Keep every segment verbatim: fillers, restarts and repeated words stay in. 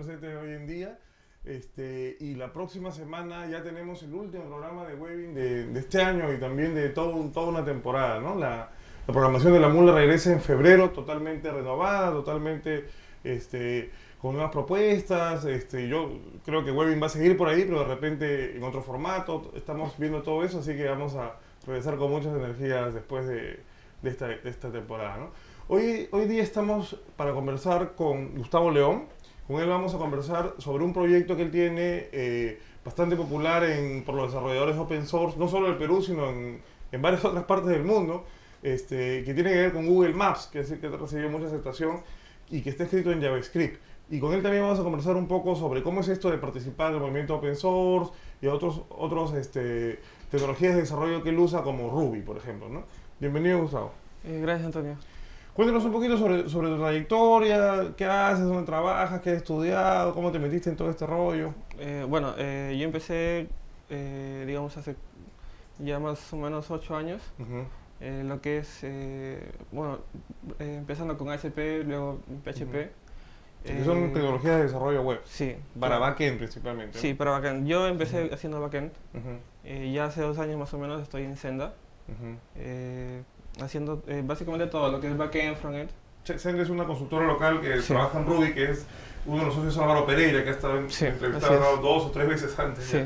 presentes hoy en día. Este, y la próxima semana ya tenemos el último programa de webbing de, de este año y también de todo, toda una temporada, ¿no? La, la programación de la mula regresa en febrero totalmente renovada, totalmente este, con nuevas propuestas. Este, yo creo que webbing va a seguir por ahí, pero de repente en otro formato. Estamos viendo todo eso, así que vamos a regresar con muchas energías después de, de, esta, de esta temporada, ¿no? Hoy, hoy día estamos para conversar con Gustavo León. Con él vamos a conversar sobre un proyecto que él tiene eh, bastante popular en, por los desarrolladores open source, no solo en el Perú, sino en, en varias otras partes del mundo, este, que tiene que ver con Google Maps, que es el que ha recibido mucha aceptación y que está escrito en JavaScript. Y con él también vamos a conversar un poco sobre cómo es esto de participar en el movimiento open source y otros, otros este, tecnologías de desarrollo que él usa, como Ruby, por ejemplo, ¿no? Bienvenido, Gustavo. Eh, gracias, Antonio. Cuéntanos un poquito sobre, sobre tu trayectoria, qué haces, dónde trabajas, qué has estudiado, cómo te metiste en todo este rollo. Eh, bueno, eh, yo empecé, eh, digamos, hace ya más o menos ocho años, Uh-huh. eh, lo que es, eh, bueno, eh, empezando con A S P, luego P H P. Uh-huh. Que son tecnologías de desarrollo web, Sí. para claro. backend principalmente, ¿no? Sí, para backend. Yo empecé Uh-huh. haciendo backend, Uh-huh. eh, ya hace dos años más o menos estoy en Senda, Uh-huh. eh, haciendo eh, básicamente todo lo que es backend, frontend. Senda es una consultora local que Sí. trabaja en Ruby, que es uno de los socios, Álvaro Pereira, que ha estado en, Sí, entrevistado así es. dos o tres veces antes. Sí. Ya.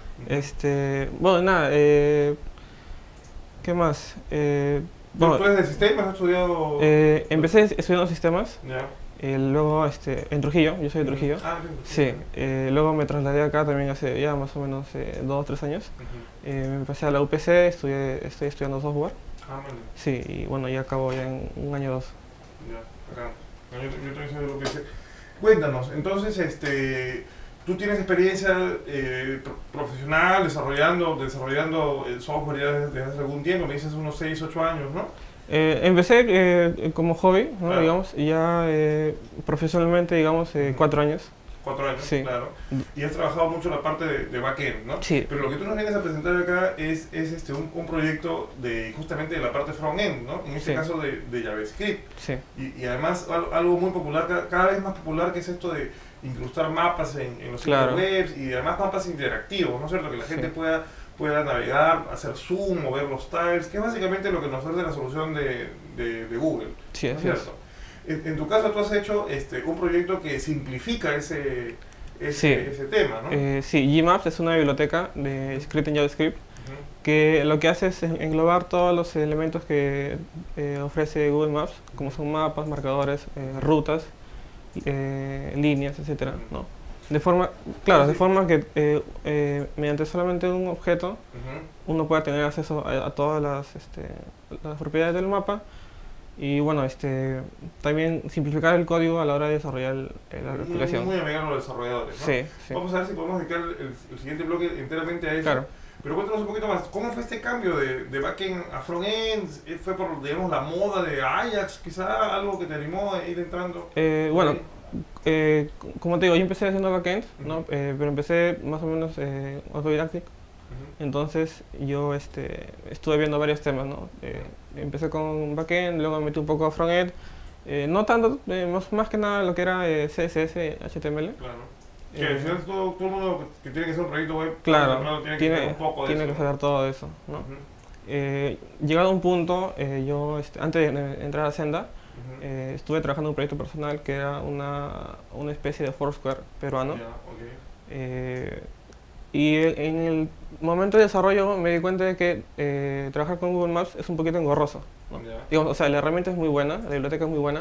Este, bueno, nada, eh, ¿qué más? Eh, ¿Tú, bueno, tú eres de sistemas? ¿Has estudiado...? Eh, empecé estudiando sistemas, Ya. eh, luego este, en Trujillo, yo soy de Trujillo. Ah, Sí, eh, luego me trasladé acá también hace ya más o menos eh, dos o tres años. Uh-huh. Eh, me pasé a la U P C, estudié, estoy estudiando software. Ah, vale. Sí, y bueno, ya acabo ya en un año o dos. Ya, acá. No, yo, yo también soy de lo que dice. Cuéntanos, entonces, este, tú tienes experiencia eh, pro- profesional desarrollando, desarrollando el software ya desde, desde hace algún tiempo, me dices unos seis ocho años, ¿no? Eh, empecé eh, como hobby, ¿no? Claro. Digamos, y ya eh, profesionalmente, digamos, eh, Ujú. cuatro años. Cuatro años, Sí. claro. Y has trabajado mucho la parte de, de backend, ¿no? Sí. Pero lo que tú nos vienes a presentar acá es, es este, un, un proyecto de justamente de la parte front-end, ¿no? En este Sí. caso de, de JavaScript. Sí, Y, y además al- algo muy popular, ca- cada vez más popular, que es esto de incrustar mapas en, en los sitios Claro. web y además mapas interactivos, ¿no es cierto? Que la Sí. gente pueda, pueda navegar, hacer zoom, mover los tiles, que es básicamente lo que nos ofrece la solución de, de, de Google, sí, ¿no es así es. cierto? En, en tu caso tú has hecho este, un proyecto que simplifica ese, ese, Sí. ese tema, ¿no? Eh, sí, Gmaps es una biblioteca de script en JavaScript, Ujú. que lo que hace es en- englobar todos los elementos que eh, ofrece Google Maps, como son mapas, marcadores, eh, rutas, eh, líneas, etcétera, ¿no? De forma, claro, de Sí. forma que eh, eh, mediante solamente un objeto Ujú. uno pueda tener acceso a, a todas las, este, las propiedades del mapa y bueno, este, también simplificar el código a la hora de desarrollar el- el- la Muy, aplicación. muy amigable a los desarrolladores, ¿no? Sí, sí, Vamos a ver si podemos dedicar el, el siguiente bloque enteramente a eso. claro. Pero cuéntanos un poquito más, ¿cómo fue este cambio de, de backend a frontend? ¿Fue por, digamos, la moda de Ajax, quizá algo que te animó a ir entrando? Eh, bueno, eh, c- como te digo, yo empecé haciendo backend, ¿no? Ujú. Eh, pero empecé más o menos eh, autodidáctico. Ujú. Entonces yo este, estuve viendo varios temas, ¿no? Eh, empecé con backend, luego me metí un poco a frontend, eh, no tanto, eh, más, más que nada lo que era eh, C S S, H T M L. Claro. Que Eh, al final todo, todo el mundo que tiene que hacer un proyecto web, Claro, hermano, tiene que tiene, tener un poco de tiene eso, que ¿no? saber todo eso, ¿no? Ujú. Eh, llegado a un punto, eh, yo este, antes de eh, entrar a Senda, Ujú. eh, estuve trabajando en un proyecto personal que era una, una especie de Foursquare peruano. Ya, ok. Eh, y e- en el momento de desarrollo me di cuenta de que eh, trabajar con Google Maps es un poquito engorroso, ¿no? Ya. Digamos, o sea, la herramienta es muy buena, la biblioteca es muy buena,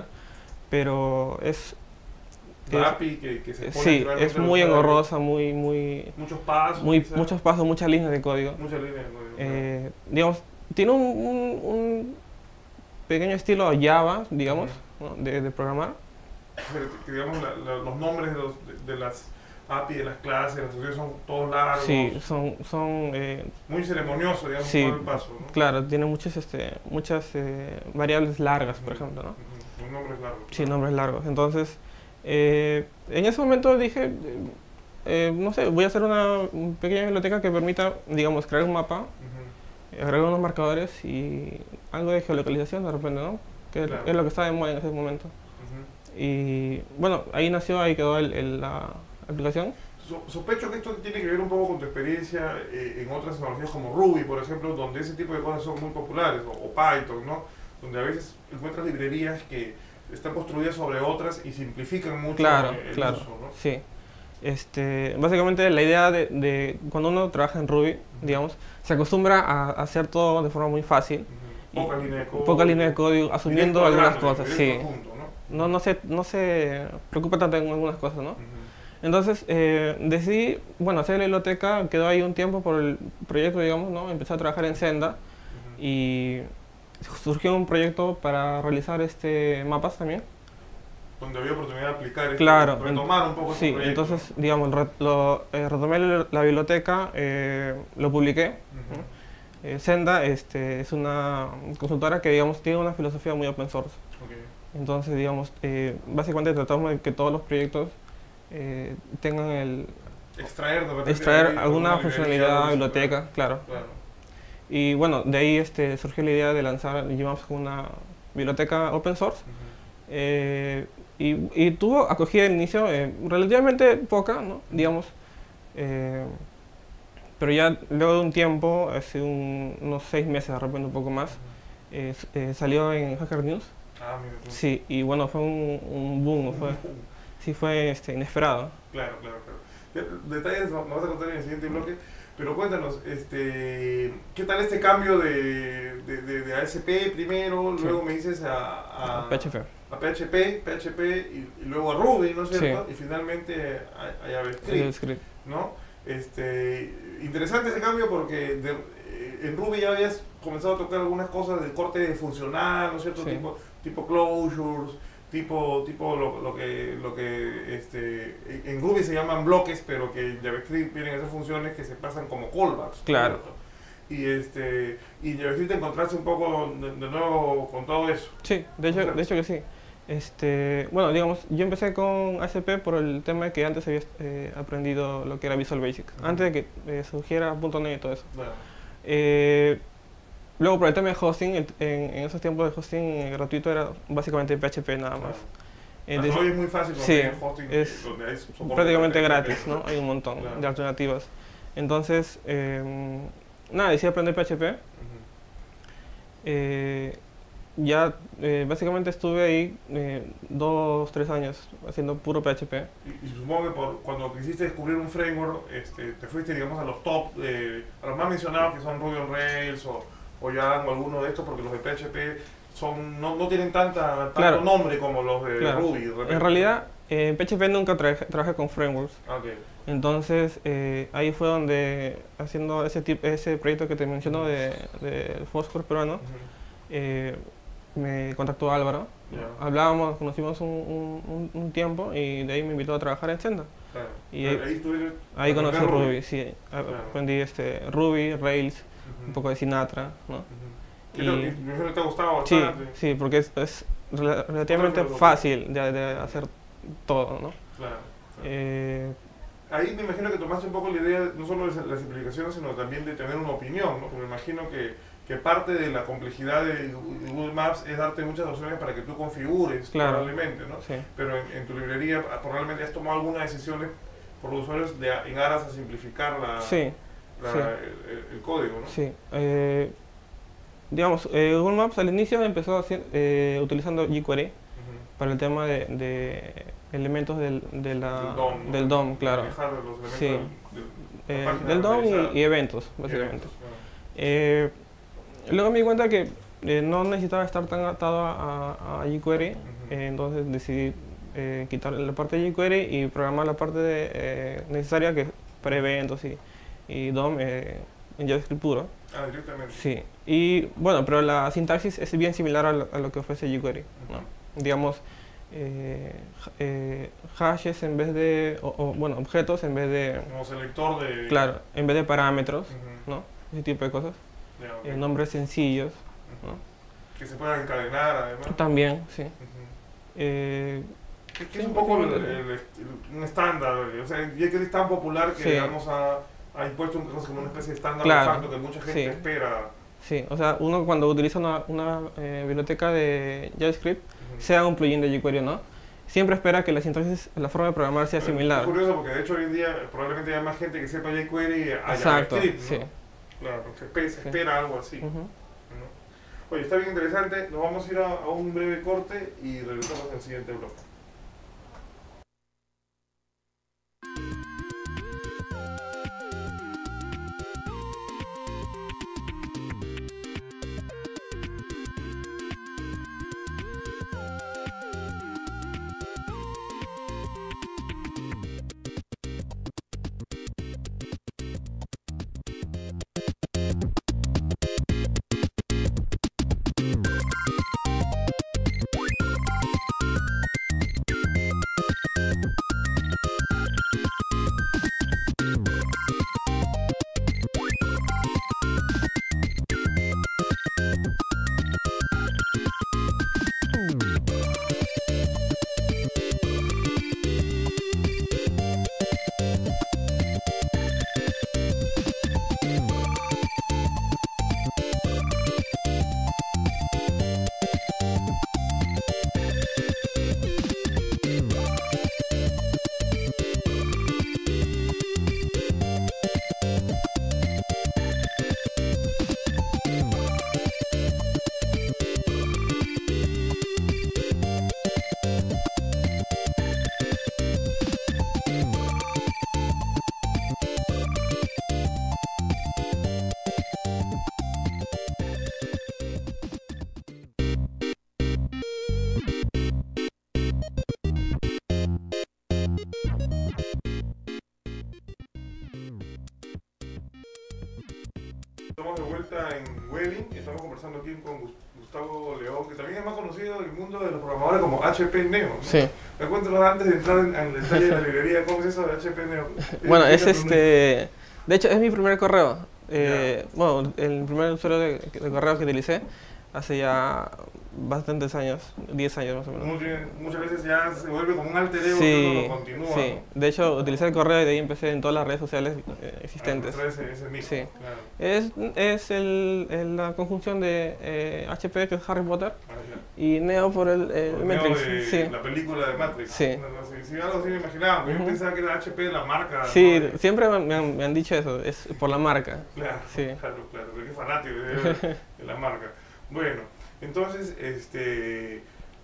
pero es, La es- A P I que, que se pone sí, finalmente es al muy usuario. engorrosa, muy, muy, Muchos pasos, muy, quizá. muchos pasos, muchas líneas de código. Muchas líneas de código. Eh, digamos, tiene un, un- un pequeño estilo Java, digamos, ¿no? de, de programar. Pero que, digamos, la- la- los nombres de, los, de, de las A P I, de las clases, las funciones son todos largos, Sí, son, son eh, muy ceremonioso, digamos, Sí, todo el paso, ¿no? claro, tiene muchas, este, muchas eh, variables largas, por ejemplo, ¿no? Ujú. Los nombres largos. Sí, nombres largos. Entonces, eh, en ese momento dije, eh, eh, no sé, voy a hacer una pequeña biblioteca que permita, digamos, crear un mapa, Ujú. agregar unos marcadores y algo de geolocalización de repente, ¿no? Que Claro. es lo que estaba de moda en ese momento. Ujú. y bueno, ahí nació, ahí quedó el, el, la aplicación. So, sospecho que esto tiene que ver un poco con tu experiencia eh, en otras tecnologías como Ruby, por ejemplo, donde ese tipo de cosas son muy populares, o, o Python, ¿no? Donde a veces encuentras librerías que están construidas sobre otras y simplifican mucho Claro, el claro, uso, ¿no? sí. Este, básicamente la idea de, de cuando uno trabaja en Ruby, Uh-huh. digamos, se acostumbra a hacer todo de forma muy fácil. Uh-huh. Poca línea de código. Poca línea de código, asumiendo Directo al algunas grano, cosas, directo sí. al punto, ¿no? No, no, se, no se preocupa tanto en algunas cosas, ¿no? Uh-huh. Entonces eh, decidí, bueno, hacer la biblioteca, quedó ahí un tiempo por el proyecto, digamos, ¿no? Empecé a trabajar en Senda Uh-huh. y surgió un proyecto para realizar este mapas también. Donde había oportunidad de aplicar, este, Claro, retomar un poco sí, ese proyecto. entonces, digamos, re, lo, eh, retomé la, la biblioteca, eh, lo publiqué. Uh-huh. ¿No? Eh, Senda este, es una consultora que, digamos, tiene una filosofía muy open source. Okay. Entonces, digamos, eh, básicamente tratamos de que todos los proyectos eh, tengan el... Extraer, de repente, extraer ahí, alguna funcionalidad de biblioteca, claro. claro. Y bueno, de ahí este, surgió la idea de lanzar Gmaps como una biblioteca open source. Uh-huh. eh, y, y tuvo acogida al inicio eh, relativamente poca, ¿no? Digamos. Eh, pero ya luego de un tiempo, hace un, unos seis meses, de repente un poco más, Uh-huh. eh, eh, salió en Hacker News. Ah, mira tú. Sí, y bueno, fue un, un boom, fue, sí fue este, inesperado. Claro, claro, claro. Ya, detalles nos vas a contar en el siguiente bloque, pero cuéntanos, este, ¿qué tal este cambio de, de, de, de A S P primero, Sí. luego me dices a, a, P H P. a P H P, P H P y, y luego a Ruby, ¿no es cierto? Sí. Y finalmente a, a JavaScript, JavaScript. ¿no? Este, interesante ese cambio porque de, eh, en Ruby ya habías comenzado a tocar algunas cosas del corte funcional, ¿no es cierto? Sí. Tipo, tipo closures, tipo, tipo lo, lo que, lo que este, en Ruby se llaman bloques, pero que en JavaScript tienen esas funciones que se pasan como callbacks. Claro. ¿no? Y, este, y en JavaScript te encontraste un poco de, de nuevo con todo eso. Sí, de hecho, de hecho que sí. Este, bueno, digamos, yo empecé con A S P por el tema de que antes había eh, aprendido lo que era Visual Basic, uh-huh. antes de que eh, surgiera punto net y todo eso. Bueno. Eh, luego por el tema de hosting, en, en esos tiempos de hosting eh, gratuito era básicamente P H P nada más. Claro. Entonces, hoy es muy fácil sí, conseguir hosting es donde hay soporte prácticamente para gratis, ¿no? Hay un montón claro. de alternativas. Entonces, eh, nada, decidí aprender P H P. Uh-huh. eh, ya eh, básicamente estuve ahí eh, dos, tres años haciendo puro P H P. Y, y supongo que por, cuando quisiste descubrir un framework, este, te fuiste, digamos, a los top, eh, a los más mencionados que son Ruby on Rails o, o Django, alguno de estos, porque los de P H P son, no, no tienen tanta, tanto Claro. nombre como los de Claro. Ruby. De repente. En realidad, eh, en P H P nunca trabajé, trabajé con frameworks. Okay. Entonces, eh, ahí fue donde, haciendo ese, tip, ese proyecto que te menciono de, de Foursquare peruano, Uh-huh. eh, me contactó Álvaro. Yeah. Hablábamos, conocimos un, un, un tiempo y de ahí me invitó a trabajar en Senda. Claro. Y ahí, ahí, estuviste, ahí conocí Ruby, Ruby. sí. Claro. Aprendí este, Ruby, Rails, Uh-huh. un poco de Sinatra, ¿no? Uh-huh. Y, y me imagino que te ha gustado sí, bastante. sí, porque es, es rel- relativamente Otro fácil de, de hacer todo, ¿no? Claro. claro. Eh, Ahí me imagino que tomaste un poco la idea, no solo de las implicaciones, sino también de tener una opinión, ¿no? Porque me imagino que, que parte de la complejidad de Google Maps es darte muchas opciones para que tú configures, Claro. probablemente, ¿no? sí. Pero en, en tu librería probablemente has tomado algunas decisiones por los usuarios de, en aras a simplificar la, Sí, la- sí. el, el código, ¿no? sí. Eh, digamos, eh, Google Maps al inicio empezó haci- eh, utilizando jQuery Ujú. para el tema de, de elementos del, de la, Del D O M, ¿no? del D O M, claro. Manejar los elementos Sí. del- del- Eh, la página del D O M realizada. y, y eventos, básicamente. Eventos, claro. Eh, luego me di cuenta que eh, no necesitaba estar tan atado a, a- a jQuery, Ujú. eh, entonces decidí eh, quitar la parte de jQuery y programar la parte de, eh, necesaria que es para eventos y, y D O M eh, en JavaScript puro. Ah, directamente. Sí, y bueno, pero la sintaxis es bien similar a lo, a lo que ofrece jQuery, ¿no? Ujú. Digamos, eh, ha- eh, hashes en vez de, o, o, bueno, objetos en vez de, Como selector de... claro, en vez de parámetros, Ujú. ¿no? Ese tipo de cosas. Ya, ok. Eh, nombres sencillos, Ujú. ¿no? Que se puedan encadenar, además. También, sí. Ujú. Eh, Que, que Sí, es un poco el, básicamente. el- el- un estándar, o sea, jQuery es tan popular que Sí. digamos ha, ha impuesto un- como una especie de estándar Claro, de facto que mucha gente sí. espera. sí, o sea, uno cuando utiliza una, una eh, biblioteca de JavaScript, Ujú. sea un plugin de jQuery o no, siempre espera que la sintaxis, la forma de programar sea Bueno, similar. es curioso porque de hecho hoy en día probablemente haya más gente que sepa jQuery a Exacto, JavaScript, ¿no? sí. Claro, se espera, se Sí. espera algo así. Ujú. ¿No? Oye, está bien interesante. Nos vamos a ir a, a un breve corte y regresamos al siguiente bloque. Estamos de vuelta en Webbing y estamos conversando aquí con Gustavo León, que también es más conocido en el mundo de los programadores como H P Neo, ¿no? Sí. Me cuéntanos antes de entrar en, en el detalle de la librería, ¿cómo es eso de H P Neo? Bueno, es Explícanos un- este... De hecho, es mi primer correo. Eh, bueno, el primer usuario de, de correo que utilicé hace ya bastantes años, diez años más o menos. Uno tiene- muchas veces ya se vuelve como un alter ego que Sí, uno lo continúa. sí. ¿no? De hecho, utilicé el correo y de ahí empecé en todas las redes sociales eh, existentes. Ah, ese, ese mismo, Sí. claro. Es, es el, el- la conjunción de eh, H P, que es Harry Potter, Ah, ya. y Neo por el, el Por Matrix. medio de Sí, la película de Matrix. Sí. No, no, sí, sí, algo así me imaginaba, porque Ujú. yo pensaba que era H P la marca. sí, ¿no? siempre me han, me han dicho eso, es por la marca. Claro, Sí. claro, claro, porque es fanático de, de la marca. Bueno, entonces, este,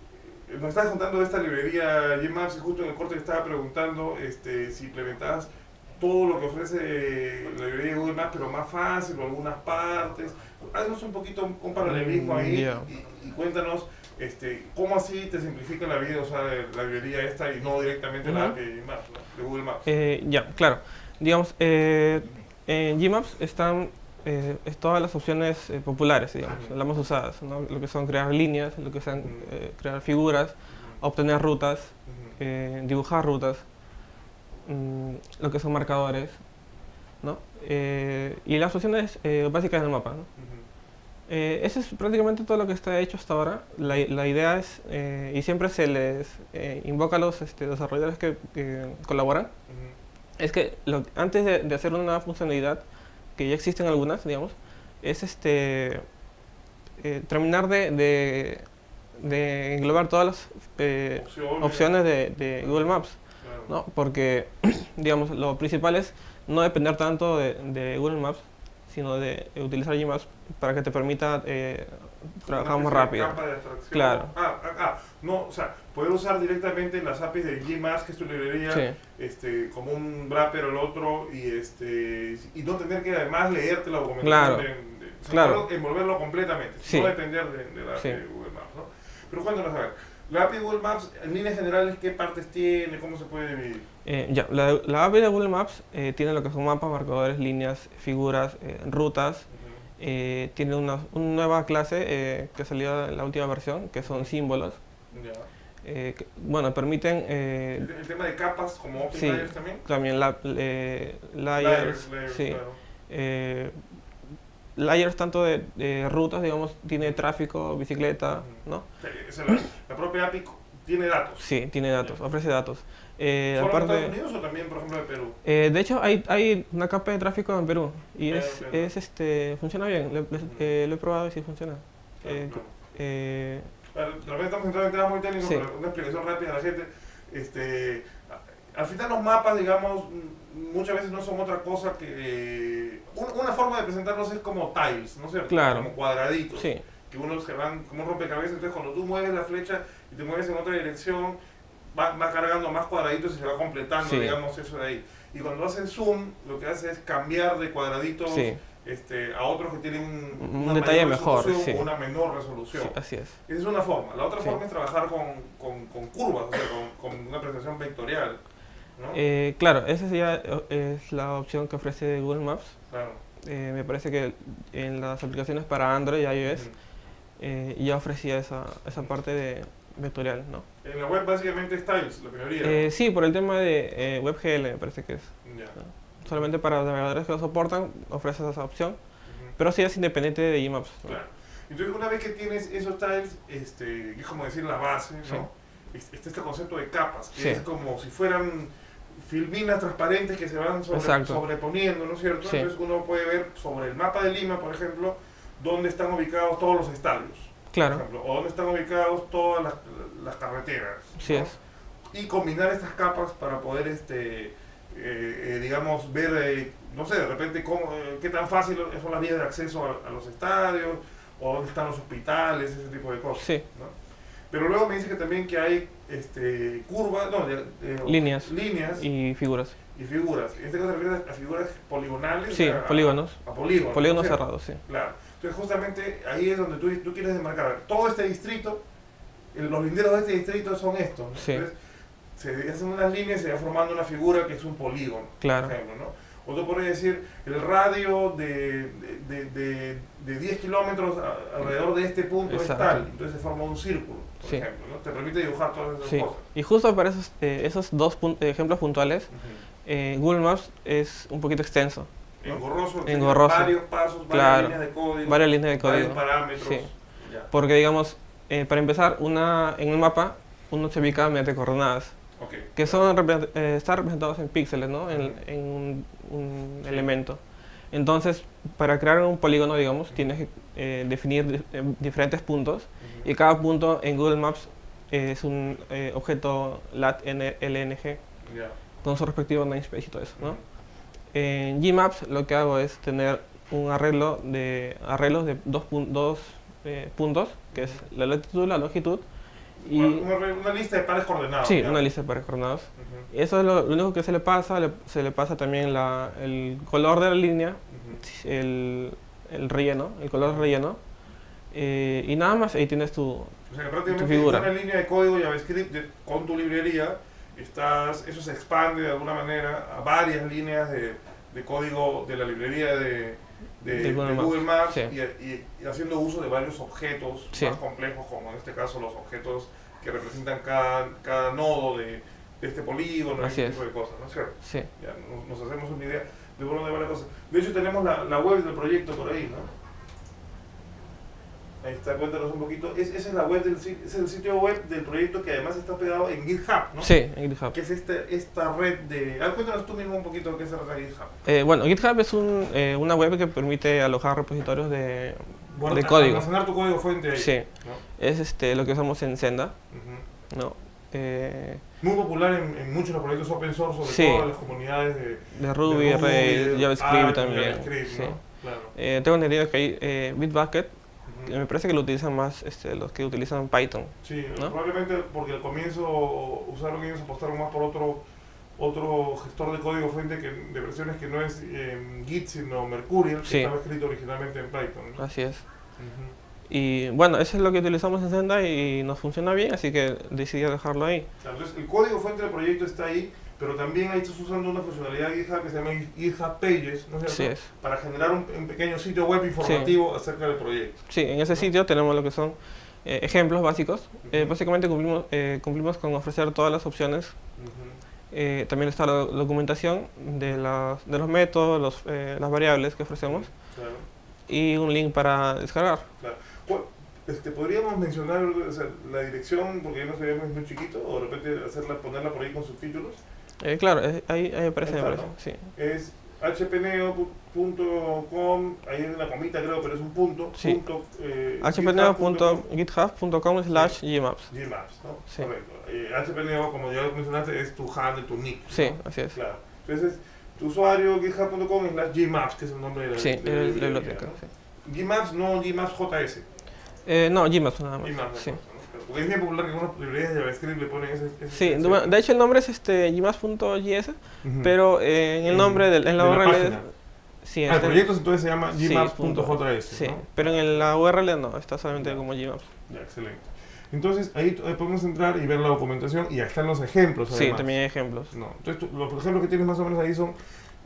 nos estabas contando de esta librería Gmaps y justo en el corte estaba preguntando este, si implementabas todo lo que ofrece la librería de Google Maps, pero más fácil o algunas partes. Haznos un poquito un, un paralelismo Mm, ahí ya. y, y cuéntanos este, cómo así te simplifica la vida usar la librería esta y no directamente la Ujú. A P I de Maps, ¿no? De Google Maps. Eh, ya, claro. Digamos, eh, en Gmaps están eh, es todas las opciones eh, populares, digamos, Ujú. las más usadas, ¿no? Lo que son crear líneas, lo que son Ujú. eh, crear figuras, Ujú. obtener rutas, Ujú. eh, dibujar rutas, mm, lo que son marcadores, ¿no? Eh, y las opciones eh, básicas del mapa, ¿no? Ujú. Eh, eso es prácticamente todo lo que está hecho hasta ahora. La, la idea es, eh, y siempre se les eh, invoca a los este, desarrolladores que, que colaboran, Ujú. es que lo- antes de, de hacer una nueva funcionalidad, que ya existen algunas, digamos, es este eh, terminar de, de, de englobar todas las eh, Opciones. opciones de, de Google Maps, Claro. ¿no? Porque, digamos, lo principal es no depender tanto de, de Google Maps, sino de utilizar Gmaps para que te permita eh, trabajar Una más especie de rápido. capa de abstracción. Claro. Ah, ah, ah, no, o sea, poder usar directamente las A P Is de Gmaps, que es tu librería, Sí. este, como un wrapper o el otro, y este y no tener que además leerte la documentación. Claro. De, de- o sea, Claro. poder envolverlo completamente, Sí. no depender de, de la A P I Sí. de Google Maps, ¿no? Pero cuéntanos, a ver, la A P I de Google Maps, en líneas generales, ¿qué partes tiene? ¿Cómo se puede dividir? Eh, ya, la, la A P I de Google Maps eh, tiene lo que son mapas, marcadores, líneas, figuras, eh, rutas. Ujú. Eh, tiene una, una nueva clase eh, que salió en la última versión, que son símbolos. Ya. eh, que, bueno, permiten eh, El, el tema de capas, como Optic sí. Layers también. también la, eh, layers, layers, sí, claro. eh, layers tanto de, de rutas, digamos, tiene tráfico, bicicleta, Ujú. ¿no? O sea, esa la, la propia A P I tiene datos. Sí, tiene datos, ofrece datos. Eh, ¿Solo en aparte, Estados Unidos o también, por ejemplo, de Perú? eh, de hecho, hay, hay una capa de tráfico en Perú y Ah, es, ok. es este, funciona bien, lo, lo- eh, lo he probado y sí funciona. Claro, Eh, claro. eh, de repente estamos entrando en temas muy técnicos, Sí. pero una explicación rápida a la gente. Este, al final los mapas, digamos, muchas veces no son otra cosa que... un- Una forma de presentarlos es como tiles, ¿no es cierto? Claro. Como cuadraditos. Sí, Que uno se van como un rompecabezas, entonces cuando tú mueves la flecha y te mueves en otra dirección, va, va cargando más cuadraditos y se va completando, Sí. digamos, eso de ahí. Y cuando haces zoom, lo que hace es cambiar de cuadraditos sí, este, a otros que tienen un, Un una detalle mayor mejor, resolución sí. o una menor resolución. sí, así es. Esa es una forma. La otra Sí. forma es trabajar con, con, con curvas, o sea, con, con una presentación vectorial, ¿no? Eh, claro, esa ya eh, es la opción que ofrece Google Maps. Claro. Eh, me parece que en las aplicaciones para Android y iOS Ujú. eh, ya ofrecía esa, esa parte de vectorial, ¿no? En la web básicamente es tiles, la mayoría. Eh, sí, por el tema de eh, WebGL me parece que es. Ya. ¿No? Solamente para los navegadores que lo soportan ofrece esa opción, Ujú. pero sí es independiente de Gmaps, ¿no? Claro. Entonces, una vez que tienes esos tiles, este, que es como decir la base, Sí. ¿no? Es- Está este concepto de capas, que Sí. es como si fueran filminas transparentes que se van sobre- Exacto. sobreponiendo, ¿no es cierto? Sí. Entonces uno puede ver sobre el mapa de Lima, por ejemplo, dónde están ubicados todos los estadios, por Claro, ejemplo, o dónde están ubicados todas las, las carreteras. sí ¿no? es. Y combinar estas capas para poder, este, eh, eh, digamos, ver, eh, no sé, de repente cómo, eh, qué tan fácil son las vías de acceso a, a los estadios, o dónde están los hospitales, ese tipo de cosas. Sí. ¿no? Pero luego me dice que también que hay este, curvas, no, de- de- Líneas. líneas y, Y figuras. figuras. En este caso se refiere a figuras poligonales. Sí, a, polígonos. A, polígonos. Polígonos ¿no es cierto? cerrados, sí. Claro. Entonces justamente ahí es donde tú, tú quieres demarcar. Todo este distrito, el- los linderos de este distrito son estos. ¿no? Sí. Entonces se hacen unas líneas y se va formando una figura que es un polígono. Claro. Por ejemplo, ¿no? O tú podrías decir el radio de, de, de, de diez kilómetros a- alrededor de este punto Exacto. es tal. Entonces se forma un círculo, por Sí. ejemplo. ¿no? Te permite dibujar todas esas Sí. cosas. Y justo para esos, eh, esos dos pun- ejemplos puntuales, Ujú. eh, Google Maps es un poquito extenso. ¿no? Engorroso, o sea, Engorroso. varios pasos, varias Claro. líneas de código, Varias líneas de varios código. parámetros. Sí. Ya. Porque, digamos, eh, para empezar, una, en un mapa uno se ubica mediante coordenadas, Ok. que son repre- eh, están representados en píxeles, ¿no? En, en un, un Sí. elemento. Entonces, para crear un polígono, digamos, tienes que eh, definir di- eh, diferentes puntos, Ujú. y cada punto en Google Maps eh, es un eh, objeto lat N- L N G Ya. con su respectivo namespace y todo eso, ¿no? Ujú. En Gmaps lo que hago es tener un arreglo de arreglos de dos, pun- dos eh, puntos, que es la latitud, la longitud y Una, una- una lista de pares coordenados. sí, ya. una lista de pares coordenados. Ujú. Eso es lo, lo único que se le pasa, le- se le pasa también la, el color de la línea, Ujú. el, el relleno, el color relleno, eh, y nada más, ahí tienes tu... O sea, que prácticamente figura. en una línea de código JavaScript de- con tu librería, estás, eso se expande de alguna manera a varias líneas de, de código de la librería de, de, De Google de Google Maps, Sí. y, y- y haciendo uso de varios objetos Sí. más complejos, como en este caso los objetos que representan cada, cada nodo de, de este polígono, y Así ese es. tipo de cosas, ¿no es cierto? Sí, Ya nos, nos hacemos una idea de por dónde va la cosa. De hecho, tenemos la, la web del proyecto por ahí, ¿no? Ahí está, cuéntanos un poquito. Es, esa es la web del si- ese es el sitio web del proyecto que además está pegado en GitHub, ¿no? sí, en GitHub. Que es este, esta red de... A ver, cuéntanos tú mismo un poquito qué es la red de GitHub. Eh, bueno, GitHub es un, eh, una web que permite alojar repositorios de, Bueno, de código. almacenar tu código fuente ahí. Sí, ¿no? es este, lo que usamos en Senda, Ujú. ¿no? Eh, Muy popular en, en muchos de los proyectos open source, sobre Sí. todo en las comunidades de, de Ruby, de Rails, de JavaScript Arc, también. JavaScript, Sí. ¿no? Claro. Eh, tengo entendido que hay eh, Bitbucket, Ujú. que me parece que lo utilizan más este, los que utilizan Python. Sí, ¿no? probablemente porque al comienzo usaron ellos, apostaron más por otro otro gestor de código fuente que, de versiones que no es eh, Git, sino Mercurial, que Sí. estaba escrito originalmente en Python, ¿no? Así es. Ujú. Y bueno, eso es lo que utilizamos en Senda y nos funciona bien, así que decidí dejarlo ahí. Claro, entonces, el código fuente del proyecto está ahí, pero también ahí estás usando una funcionalidad de GitHub que se llama GitHub Pages, ¿no es Así cierto? es. Para generar un, un pequeño sitio web informativo acerca del proyecto. Sí, en ese sitio tenemos lo que son eh, ejemplos básicos. Eh, Ujú. básicamente cumplimos, eh, cumplimos con ofrecer todas las opciones. Ujú. Eh, también está la documentación de, las, de los métodos, los, eh, las variables que ofrecemos Claro, y un link para descargar. claro. ¿Cuál- Este, ¿Podríamos mencionar, o sea, la dirección, porque ya no sabíamos, es muy chiquito, o de repente hacerla, ponerla por ahí con subtítulos? Eh, claro, eh, ahí, ahí aparece, Ahí me está, parece. Sí. Es h p neo punto com, ahí hay una comita creo, pero es un punto. Sí. punto eh, h p neo punto github punto com slash gmaps. Gmaps, ¿no? Sí. Correcto. Eh, H P Neo, como ya mencionaste, es tu handle, tu nick. Sí, ¿no? así es. Claro. Entonces, tu usuario github punto com slash gmaps, que es el nombre de la, Sí, de la de la librería, biblioteca. ¿no? Sí. Gmaps, no Gmaps J S. Eh, no, Gmaps nada más. Gmaps, Sí. ¿no? Porque es bien popular que algunas librerías de JavaScript le ponen ese. ese Sí, ese- de, de hecho el nombre es este gmaps.js, Ujú. pero eh, en el En- nombre del, en la de U R L página. sí, Ah, el está- proyecto entonces se llama sí, gmaps.js. sí, ¿no? pero en la U R L no, está solamente Ya. como Gmaps. Ya, excelente. Entonces, ahí eh, podemos entrar y ver la documentación y ahí están los ejemplos. Sí, Además. también hay ejemplos. No. Entonces, tú- los ejemplos que tienes más o menos ahí son.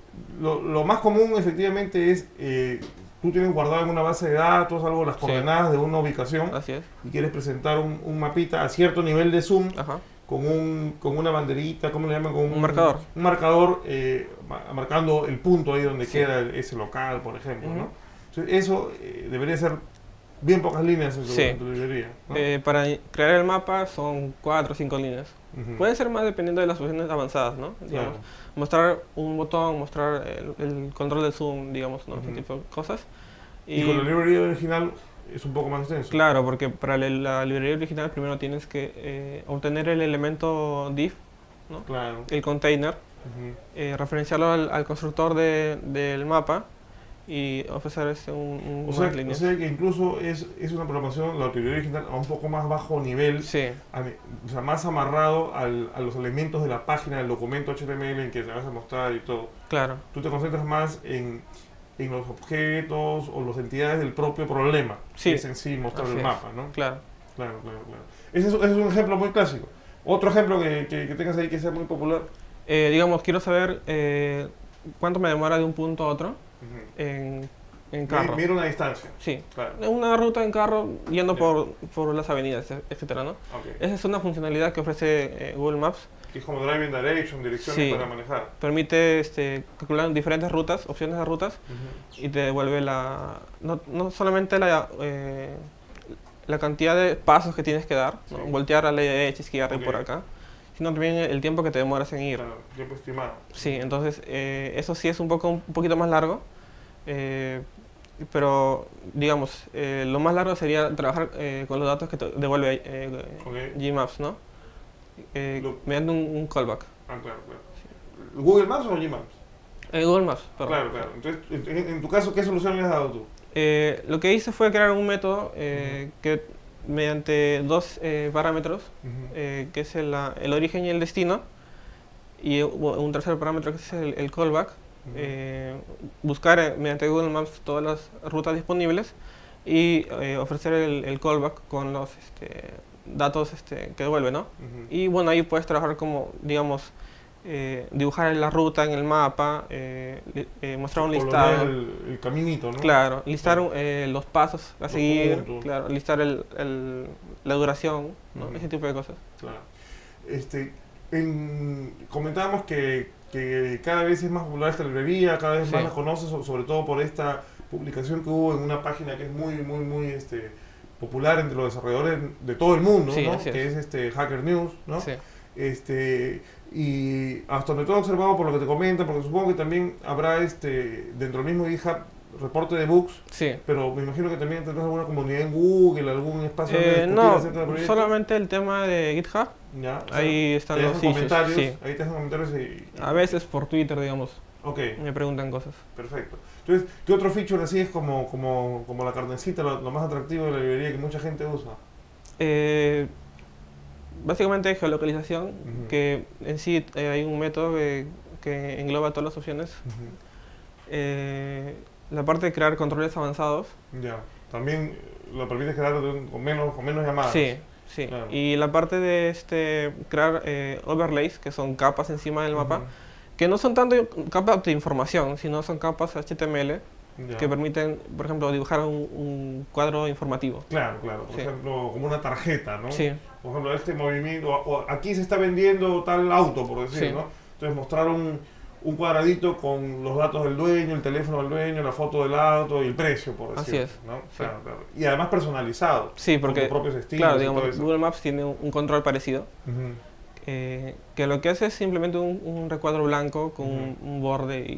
Lo, lo más común, efectivamente, es. Eh, tú tienes guardado en una base de datos algo las Sí. coordenadas de una ubicación Así es. y quieres presentar un, un mapita a cierto nivel de zoom Ajá. con, un, con una banderita, ¿cómo le llaman? Con Un marcador. Un marcador eh, ma- marcando el punto ahí donde Sí. queda el- ese local, por ejemplo. Ujú. ¿no? Entonces, eso eh, debería ser bien pocas líneas en tu, Sí. en tu librería. ¿no? Eh, para crear el mapa son cuatro o cinco líneas. Ujú. Pueden ser más dependiendo de las opciones avanzadas, ¿no? Digamos, Claro. mostrar un botón, mostrar el, el control de zoom, digamos, ¿no? Ese Ujú. tipo de cosas. Y, con la librería original es un poco más extenso. Claro, porque para la, la librería original primero tienes que eh, obtener el elemento div, ¿no? Claro. El container, Ujú. eh, referenciarlo al, al constructor de- del mapa y ofrecer este un, un O sea, más o líneas. sea que incluso es, es una programación, la librería original, a un poco más bajo nivel, Sí, a ni- o sea, más amarrado al, a los elementos de la página, del documento H T M L en que te vas a mostrar y todo. claro. Tú te concentras más en, en los objetos o las entidades del propio problema, Sí. que es en sí mostrar Así el es. mapa, ¿no? Claro. Claro, claro, claro. Ese es, ese es un ejemplo muy clásico. Otro ejemplo que, que, que tengas ahí que sea muy popular. Eh, digamos, quiero saber eh, cuánto me demora de un punto a otro Ujú. en, en Mi- carro. Mira una distancia. Sí. Claro. Una ruta en carro yendo Ya. por, por las avenidas, e- etcétera, ¿no? Ok. Esa es una funcionalidad que ofrece eh, Google Maps. Que es como driving direction, direcciones Sí. para manejar. Permite este, calcular diferentes rutas, opciones de rutas, Ujú. y te devuelve la no, no solamente la, eh, la cantidad de pasos que tienes que dar, ¿no? Sí. Voltear a la derecha, izquierda Ok. y por acá, sino también el tiempo que te demoras en ir. Claro, tiempo estimado. Sí, entonces eh, eso sí es un poco un poquito más largo, eh, pero digamos, eh, lo más largo sería trabajar eh, con los datos que te devuelve eh, Ok. Gmaps, ¿no? Eh, Lo- mediante un, un callback. Ah, claro, claro. ¿Google Maps o Gmaps? Eh, Google Maps, perdón. Claro, claro. Entonces, en, en- en tu caso, ¿qué solución le has dado tú? Eh, lo que hice fue crear un método eh, que mediante dos eh, parámetros, Ujú. eh, que es el, la- el origen y el destino, y u- un tercer parámetro que es el, el callback, Ujú. eh, buscar eh, mediante Google Maps todas las rutas disponibles y eh, ofrecer el, el callback con los este, datos este, que devuelve, ¿no? Ujú. Y bueno, ahí puedes trabajar como, digamos, eh, dibujar la ruta en el mapa, eh, li- eh, mostrar un Colorear listado. El, el caminito, ¿no? Claro, listar eh, los pasos a Los seguir, puntos. claro, listar el, el- la duración, ¿no? Ujú. Ese tipo de cosas. Claro. Este, en- comentábamos que, que cada vez es más popular esta librería, cada vez más Sí. la conoces, so- sobre todo por esta publicación que hubo en una página que es muy, muy, muy este, popular entre los desarrolladores de todo el mundo, Sí, ¿no? así Que es. es este Hacker News, ¿no? Sí. Este, y hasta donde todo he observado por lo que te comentan, porque supongo que también habrá este, dentro del mismo GitHub reporte de bugs, Sí. pero me imagino que también tendrás alguna comunidad en Google, algún espacio donde Eh, discutir no, acerca del proyecto. solamente el tema de GitHub, Ya, o sea, ahí están te los dejan issues. comentarios, Sí. ahí te dejan comentarios y... A veces por Twitter, digamos, Ok, me preguntan cosas. perfecto. Entonces, ¿qué otro feature así es como, como, como la carnecita, lo, lo más atractivo de la librería que mucha gente usa? Eh, básicamente geolocalización, Ujú. que en sí eh, hay un método que, que engloba todas las opciones. Ujú. Eh, la parte de crear controles avanzados. Ya, también eh, lo permite crear de un- con, menos, con menos llamadas. Sí, sí. Claro. Y la parte de este crear eh, overlays, que son capas encima del mapa, Ujú. que no son tanto capas de información, sino son capas H T M L Ya. que permiten, por ejemplo, dibujar un, un cuadro informativo. Claro, claro. Por Sí. ejemplo, como una tarjeta, ¿no? Sí, Por ejemplo, este movimiento, o, o aquí se está vendiendo tal auto, por decir, Sí. ¿no? Entonces mostrar un, un cuadradito con los datos del dueño, el teléfono del dueño, la foto del auto y el precio, por Así decir. es, ¿no? sí. Claro, claro. Y además personalizado. sí, porque, con tus propios estilos claro, y digamos, todo eso. Google Maps tiene un, un control parecido, Ujú. eh, que lo que hace es simplemente un, un recuadro blanco con un, Ujú. un borde y ya.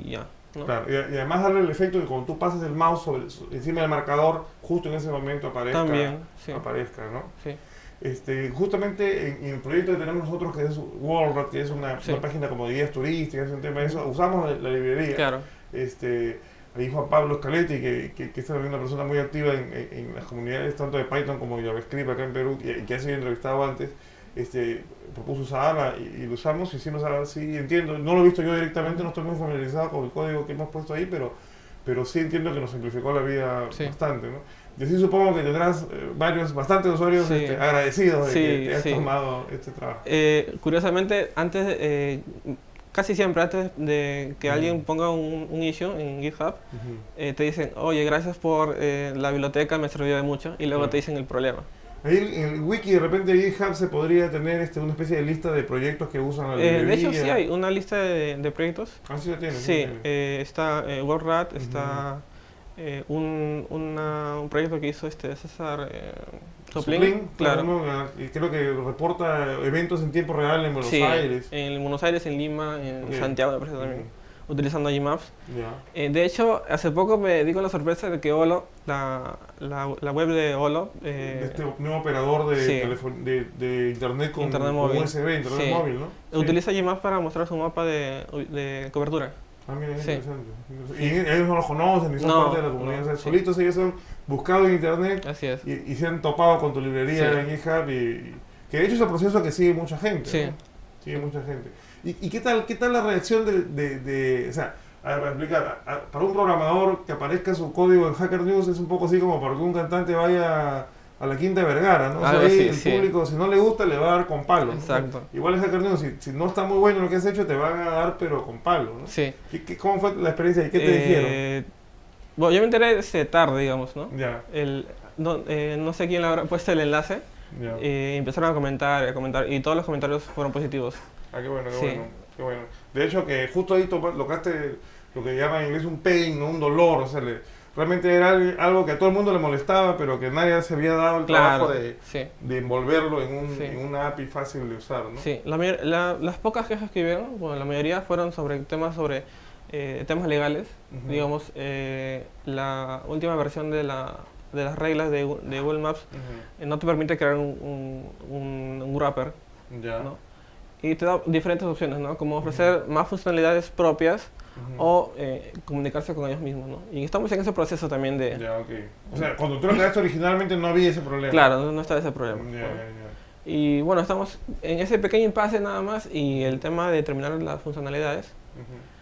¿no? Claro, y, y además darle el efecto de que cuando tú pases el mouse sobre, encima del marcador, justo en ese momento aparezca, También, sí. aparezca, ¿no? Sí. Este, justamente en, en el proyecto que tenemos nosotros, que es WorldRat, que es una, Sí. una página como de guías turísticas, es un tema de eso, usamos la, la librería. Claro. Este, ahí Juan Pablo Scaletti, que, que, que es también una persona muy activa en, en, en las comunidades tanto de Python como de JavaScript acá en Perú, y, y que ha sido entrevistado antes, este, propuso usarla y, y lo usamos y sí nos ha, sí entiendo, no lo he visto yo directamente, no estoy muy familiarizado con el código que hemos puesto ahí, pero, pero sí entiendo que nos simplificó la vida Sí. bastante, ¿no? Y así supongo que tendrás eh, varios, bastantes usuarios Sí. este, agradecidos de Sí, que te hayas sí. tomado este trabajo. Eh, curiosamente, antes, eh, casi siempre antes de que Ujú. alguien ponga un, un issue en GitHub, Ujú. eh, te dicen, oye, gracias por eh, la biblioteca, me sirvió de mucho, y luego Claro. te dicen el problema. Ahí en el wiki de repente de GitHub se podría tener este, una especie de lista de proyectos que usan la Eh, librería. de hecho, sí hay una lista de, de proyectos. Ah, sí la tienes. Sí, sí la tienes. eh, está eh, WorldRat, está eh, un, una- un proyecto que hizo este César eh, Soplin, Soplin, claro. ¿no? Y creo que reporta eventos en tiempo real en Buenos Sí, Aires. en Buenos Aires, en Lima, en Ok. Santiago, me parece también, Ujú. utilizando Gmaps. Ya. Eh, de hecho, hace poco me di con la sorpresa de que Olo, la, la, la web de Olo, eh, De este nuevo operador de, sí. telefon- de, de internet con, Internet con móvil. U S B, internet Sí. móvil, ¿no? Sí. utiliza Gmaps para mostrar su mapa de, de cobertura. Ah, mira, es Sí. interesante. Sí. Y ellos no los conocen, ni son No, parte de la comunidad. no, O sea, sí. solitos ellos han buscado en internet Así es. y, y se han topado con tu librería Sí. en GitHub. Y, y- que de hecho es el proceso que sigue mucha gente. Sí. ¿no? Sigue mucha gente. ¿Y, y qué, tal, qué tal la reacción de, de, de- o sea, a ver, para explicar, a- a- para un programador que aparezca su código en Hacker News es un poco así como para que un cantante vaya a la Quinta Vergara, ¿no? O sea, Algo ahí así, el sí. público, si no le gusta, le va a dar con palo. ¿no? Exacto. Igual en Hacker News, si, si no está muy bueno lo que has hecho, te van a dar, pero con palo, ¿no? Sí. ¿Qué, qué- cómo fue la experiencia y qué te Eh, dijeron? Bueno, yo me enteré este, tarde, digamos, ¿no? Ya, El, no, eh, no sé quién le habrá puesto el enlace. ya. Eh, empezaron a comentar, a comentar, y todos los comentarios fueron positivos. Ah, qué bueno, qué sí. bueno, qué bueno. De hecho, que justo ahí topa- tocaste lo que llaman en inglés un pain, ¿no? Un dolor, o sea, le- realmente era al- algo que a todo el mundo le molestaba, pero que nadie se había dado el Claro, trabajo de, sí. de envolverlo en, un, Sí. en una A P I fácil de usar, ¿no? Sí, la mayor- la- las pocas quejas que hubieron, bueno, la mayoría fueron sobre temas sobre eh, temas legales. Ujú. Digamos, eh, la última versión de, la, de las reglas de, Gu- de Google Maps Ujú. eh, no te permite crear un, un, un- un wrapper, Ya. ¿no? Y te da diferentes opciones, ¿no? Como ofrecer más funcionalidades propias Ujú. o eh, comunicarse con ellos mismos, ¿no? Y estamos en ese proceso también de... Ya, ok. O sea, cuando tú lo creaste originalmente no había ese problema. Claro, no, no está ese problema. Ya, ¿no? ya, ya. Y bueno, estamos en ese pequeño impasse nada más y el tema de terminar las funcionalidades. Ujú.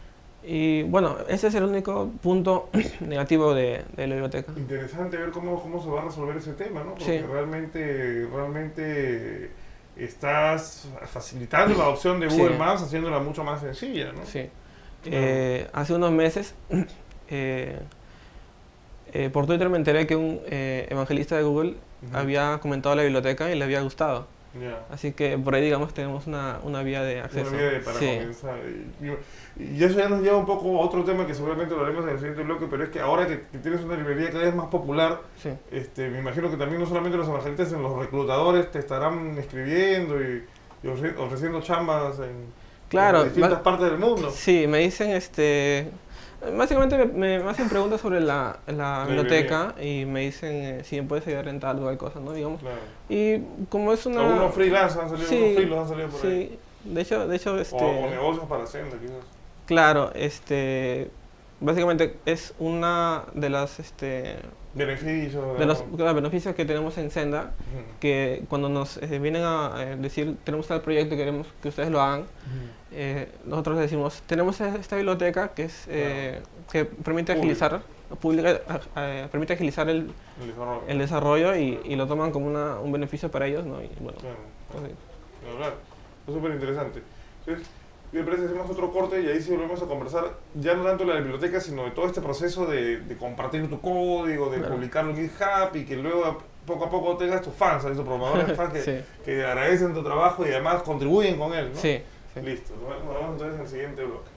Y bueno, ese es el único punto negativo de, de la biblioteca. Interesante ver cómo, cómo se va a resolver ese tema, ¿no? Porque Sí. realmente, realmente estás facilitando la adopción de Google Sí. Maps, haciéndola mucho más sencilla, ¿no? Sí. Claro. Eh, hace unos meses, eh, eh, por Twitter me enteré que un eh, evangelista de Google Ujú. había comentado la biblioteca y le había gustado. Ya. Así que por ahí, digamos, tenemos una, una vía de acceso. Una vía de- para Sí. comenzar. Y, y eso ya nos lleva un poco a otro tema que seguramente lo haremos en el siguiente bloque, pero es que ahora que, que tienes una librería cada vez más popular, Sí. este, me imagino que también no solamente los evangelistas, sino los reclutadores te estarán escribiendo y, y ofre- ofreciendo chambas en, Claro, en distintas va- partes del mundo. Sí, me dicen, este, básicamente me, me- me hacen preguntas sobre la, la biblioteca y me dicen eh, si me puedes ayudar en tal o tal cosa, ¿no? Digamos. Claro. Y como es una... Algunos freelance han salido, Sí, algunos freelance han salido por ahí. sí, de hecho, de hecho, O, este, o negocios para Hacienda, quizás. claro, este, básicamente es una de las, este, Beneficios. de los, ¿no? de los beneficios que tenemos en Senda, Ujú. que cuando nos eh, vienen a eh, decir, tenemos tal proyecto y queremos que ustedes lo hagan, Ujú. eh, nosotros les decimos, tenemos esta biblioteca que es eh, que permite Pública. agilizar, pública, eh, permite agilizar el, El desarrollo. el desarrollo y, y lo toman como una, un beneficio para ellos, ¿no? Y bueno, Claro. así. De verdad, es súper interesante. Entonces, me parece que hacemos otro corte y ahí sí volvemos a conversar, ya no tanto de la biblioteca, sino de todo este proceso de, de compartir tu código, de Claro. publicarlo en GitHub y que luego poco a poco tengas tus fans, ¿sabes? tus programadores fans que, Sí. que agradecen tu trabajo y además contribuyen con él, ¿no? Sí, sí. Listo, nos vemos entonces en el siguiente bloque.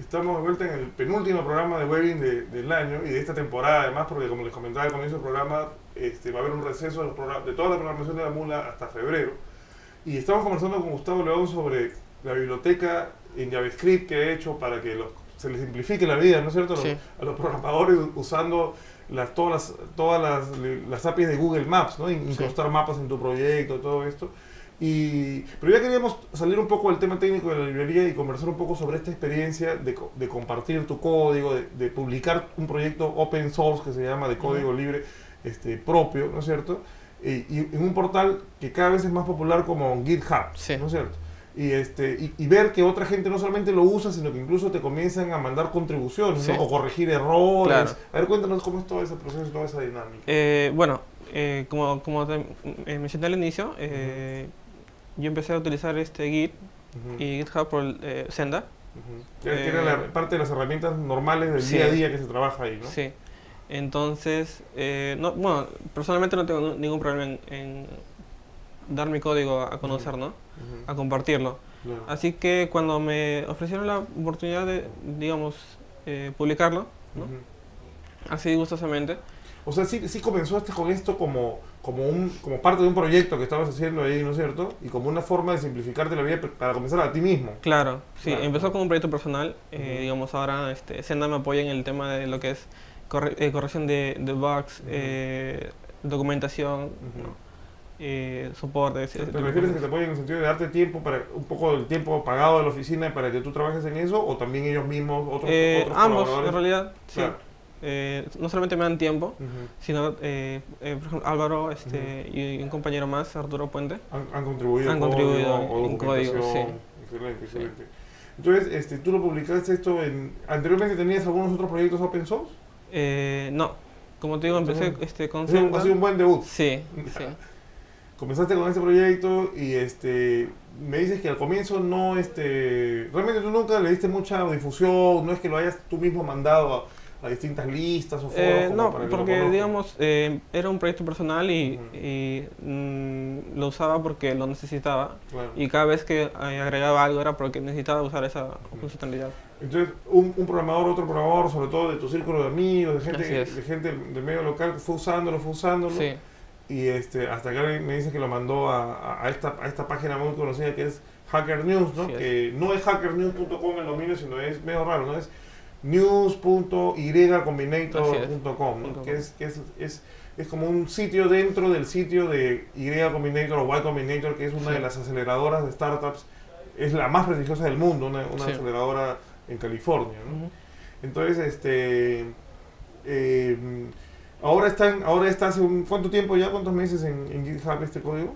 estamos de vuelta en el penúltimo programa de Webbing de, del año y de esta temporada, además, porque como les comentaba al comienzo del programa, este, va a haber un receso del programa, de toda la programación de la Mula hasta febrero. Y estamos conversando con Gustavo León sobre la biblioteca en JavaScript que ha hecho para que los, se les simplifique la vida, ¿no es cierto? Sí. A los programadores usando las, todas, las, todas las, las A P Is de Google Maps, ¿no? Incrustar sí. mapas en tu proyecto, todo esto. Y, pero ya queríamos salir un poco del tema técnico de la librería y conversar un poco sobre esta experiencia de, de compartir tu código, de, de publicar un proyecto open source que se llama de código uh-huh. libre este, propio, ¿no es cierto? Y, y en un portal que cada vez es más popular como GitHub, sí. ¿no es cierto? Y, este, y, y ver que otra gente no solamente lo usa, sino que incluso te comienzan a mandar contribuciones, sí. ¿no? O corregir errores. Claro. A ver, cuéntanos cómo es todo ese proceso, toda esa dinámica. Eh, bueno, eh, como, como te eh, mencioné al inicio, eh, uh-huh. yo empecé a utilizar este Git uh-huh. y GitHub por eh, Senda. Uh-huh. Que eh, era la parte de las herramientas normales del sí. día a día que se trabaja ahí, ¿no? Sí. Entonces, eh, no, bueno, personalmente no tengo ningún problema en, en dar mi código a conocer, ¿no? Uh-huh. A compartirlo. Claro. Así que cuando me ofrecieron la oportunidad de, digamos, eh, publicarlo, ¿no? Uh-huh. Así gustosamente. O sea, sí, sí comenzaste con esto como, como, un, como parte de un proyecto que estabas haciendo ahí, ¿no es cierto? Y como una forma de simplificarte la vida para comenzar a ti mismo. Claro, sí, claro. Empezó como un proyecto personal. Eh, uh-huh. Digamos, ahora este, Senda me apoya en el tema de lo que es corre eh, corrección de, de bugs, uh-huh. eh, documentación, uh-huh. ¿no? eh, soporte. ¿Te, te refieres a que te apoyen en el sentido de darte tiempo, para un poco del tiempo pagado de la oficina para que tú trabajes en eso, o también ellos mismos, otros, eh, otros ambos, colaboradores? En realidad, claro. sí. Eh, no solamente me dan tiempo, uh-huh. sino, eh, eh, por ejemplo, Álvaro este, uh-huh. y un compañero más, Arturo Puente, han, han contribuido, han contribuido código, en código. Sí. Excelente, excelente. Sí. Entonces, este, ¿tú lo publicaste esto en... ¿Anteriormente tenías algunos otros proyectos open source? Eh, no, como te digo, empecé Entonces, este, con Senda. Ha sido un buen debut. Sí, sí. Comenzaste con este proyecto y este, me dices que al comienzo no, este, realmente tú nunca le diste mucha difusión, no es que lo hayas tú mismo mandado a, a distintas listas o foros. Eh, como no, para que porque lo digamos, eh, era un proyecto personal y, uh-huh. y mm, lo usaba porque lo necesitaba. Claro. Y cada vez que eh, agregaba algo era porque necesitaba usar esa uh-huh. funcionalidad. Entonces, un, un programador, otro programador, sobre todo de tu círculo de amigos, de gente, de gente del medio local, fue usándolo, fue usándolo. Sí. Y este, hasta acá me dice que lo mandó a, a, esta, a esta página muy conocida que es Hacker News, ¿no? Sí, que es. No es hacker news punto com el dominio, sino es medio raro, ¿no? Es news punto y combinator punto com, ¿no? Que, es, que es, es, es como un sitio dentro del sitio de Y Combinator o Y Combinator, que es una sí. de las aceleradoras de startups, es la más prestigiosa del mundo, una, una sí. aceleradora en California, ¿no? Uh-huh. Entonces, este... Eh, Ahora están, ahora está hace un, ¿cuánto tiempo ya? ¿Cuántos meses en, en GitHub este código?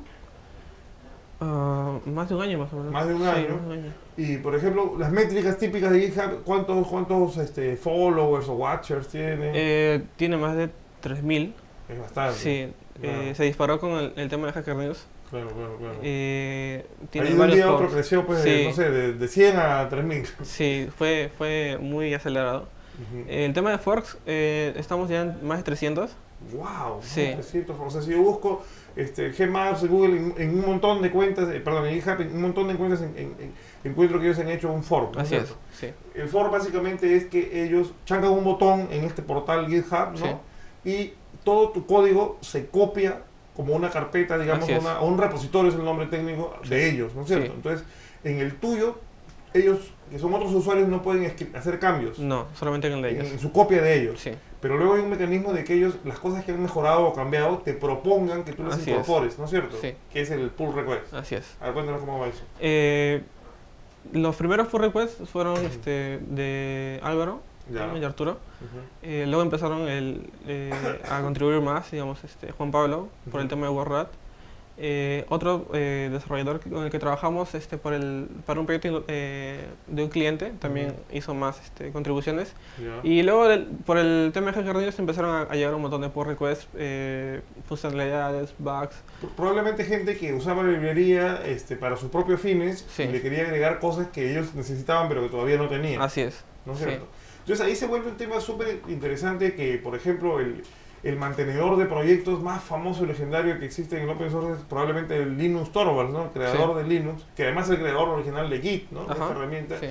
Uh, más de un año más o menos. Más de un, sí, año. un año. Y por ejemplo, las métricas típicas de GitHub, ¿cuántos, cuántos este, followers o watchers tiene? Eh, tiene más de tres mil. Es bastante. Sí, claro. eh, se disparó con el, el tema de Hacker News. Claro, claro, claro. Eh, tiene Ahí de un día a otro creció, pues, sí. de, no sé, de, de cien a tres mil. Sí, fue, fue muy acelerado. Uh-huh. eh, el tema de forks, eh, estamos ya en más de trescientos. ¡Wow! Sí. trescientos. O sea, si yo busco este, Gmaps, Google, en, en un montón de cuentas, eh, perdón, en GitHub, en un montón de cuentas, en, en, en, encuentro que ellos han hecho un fork. ¿No Así es, sí. El fork básicamente es que ellos chancan un botón en este portal GitHub, ¿no? Sí. Y todo tu código se copia como una carpeta, digamos, una, o un repositorio es el nombre técnico sí. de ellos, ¿no es cierto? Sí. Entonces, en el tuyo, ellos, que son otros usuarios, no pueden hacer cambios. No, solamente en el de ellos. En, en su copia de ellos. Sí. Pero luego hay un mecanismo de que ellos, las cosas que han mejorado o cambiado, te propongan que tú las Así incorpores, es. ¿no es cierto? Sí. Que es el pull request. Así es. A ver, cuéntanos cómo va eso. Eh, los primeros pull requests fueron uh-huh. este, de Álvaro y de Arturo. Uh-huh. eh, luego empezaron el, eh, a contribuir más, digamos, este, Juan Pablo, uh-huh. por el tema de WordRat. Eh, otro eh, desarrollador con el que trabajamos este, por el, para un proyecto eh, de un cliente también uh-huh. hizo más este, contribuciones. Yeah. Y luego del, por el tema de Hacker News empezaron a, a llegar un montón de pull requests, eh, funcionalidades, bugs. Probablemente gente que usaba la librería este, para sus propios fines sí. y le quería agregar cosas que ellos necesitaban pero que todavía no tenían. Así es. ¿No es cierto? Sí. Entonces ahí se vuelve un tema súper interesante que, por ejemplo, el, el mantenedor de proyectos más famoso y legendario que existe en el open source es probablemente el Linus Torvalds, ¿no? El creador sí. de Linux, que además es el creador original de Git, ¿no? Ajá, esta herramienta. Sí.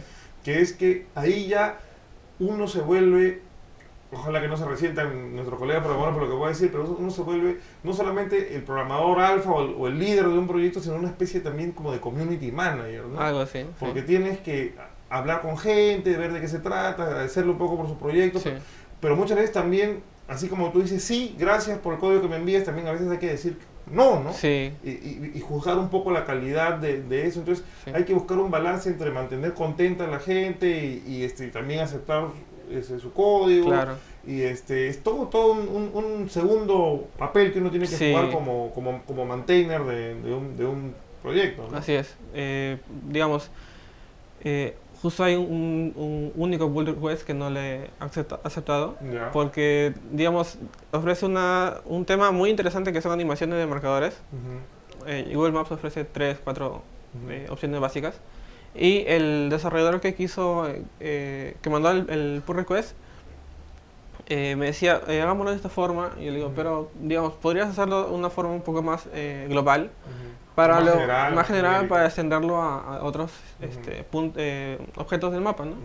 que es que ahí ya uno se vuelve, ojalá que no se resientan nuestros colegas programadores por lo que voy a decir, pero uno se vuelve no solamente el programador alfa o el, o el líder de un proyecto, sino una especie también como de community manager, ¿no? Algo así. Porque sí. tienes que hablar con gente, ver de qué se trata, agradecerle un poco por su proyecto, Sí. pero, pero muchas veces también, así como tú dices, sí, gracias por el código que me envías, también a veces hay que decir no, ¿no? Sí, Y, y, y juzgar un poco la calidad de, de eso. Entonces sí. hay que buscar un balance entre mantener contenta a la gente y, y este, también aceptar ese, su código. Claro. Y este, es todo, todo un, un, un segundo papel que uno tiene que Sí. jugar como, como, como maintainer de, de, un, de un proyecto, ¿no? Así es. Eh, digamos, eh, justo hay un, un único pull request que no le he acepta- aceptado, Ya. porque, digamos, ofrece una, un tema muy interesante que son animaciones de marcadores. Ujú, Eh, Google Maps ofrece tres, cuatro ujú. eh, opciones básicas. Y el desarrollador que quiso, eh, eh, que mandó el, el pull request, eh, me decía, eh, hagámoslo de esta forma. Y yo le digo, Ujú. pero, digamos, podrías hacerlo de una forma un poco más eh, global, Ujú. para Más lo, general, más general genérico. para extenderlo a, a otros Ujú. este, punt- eh, objetos del mapa, ¿no? Ujú.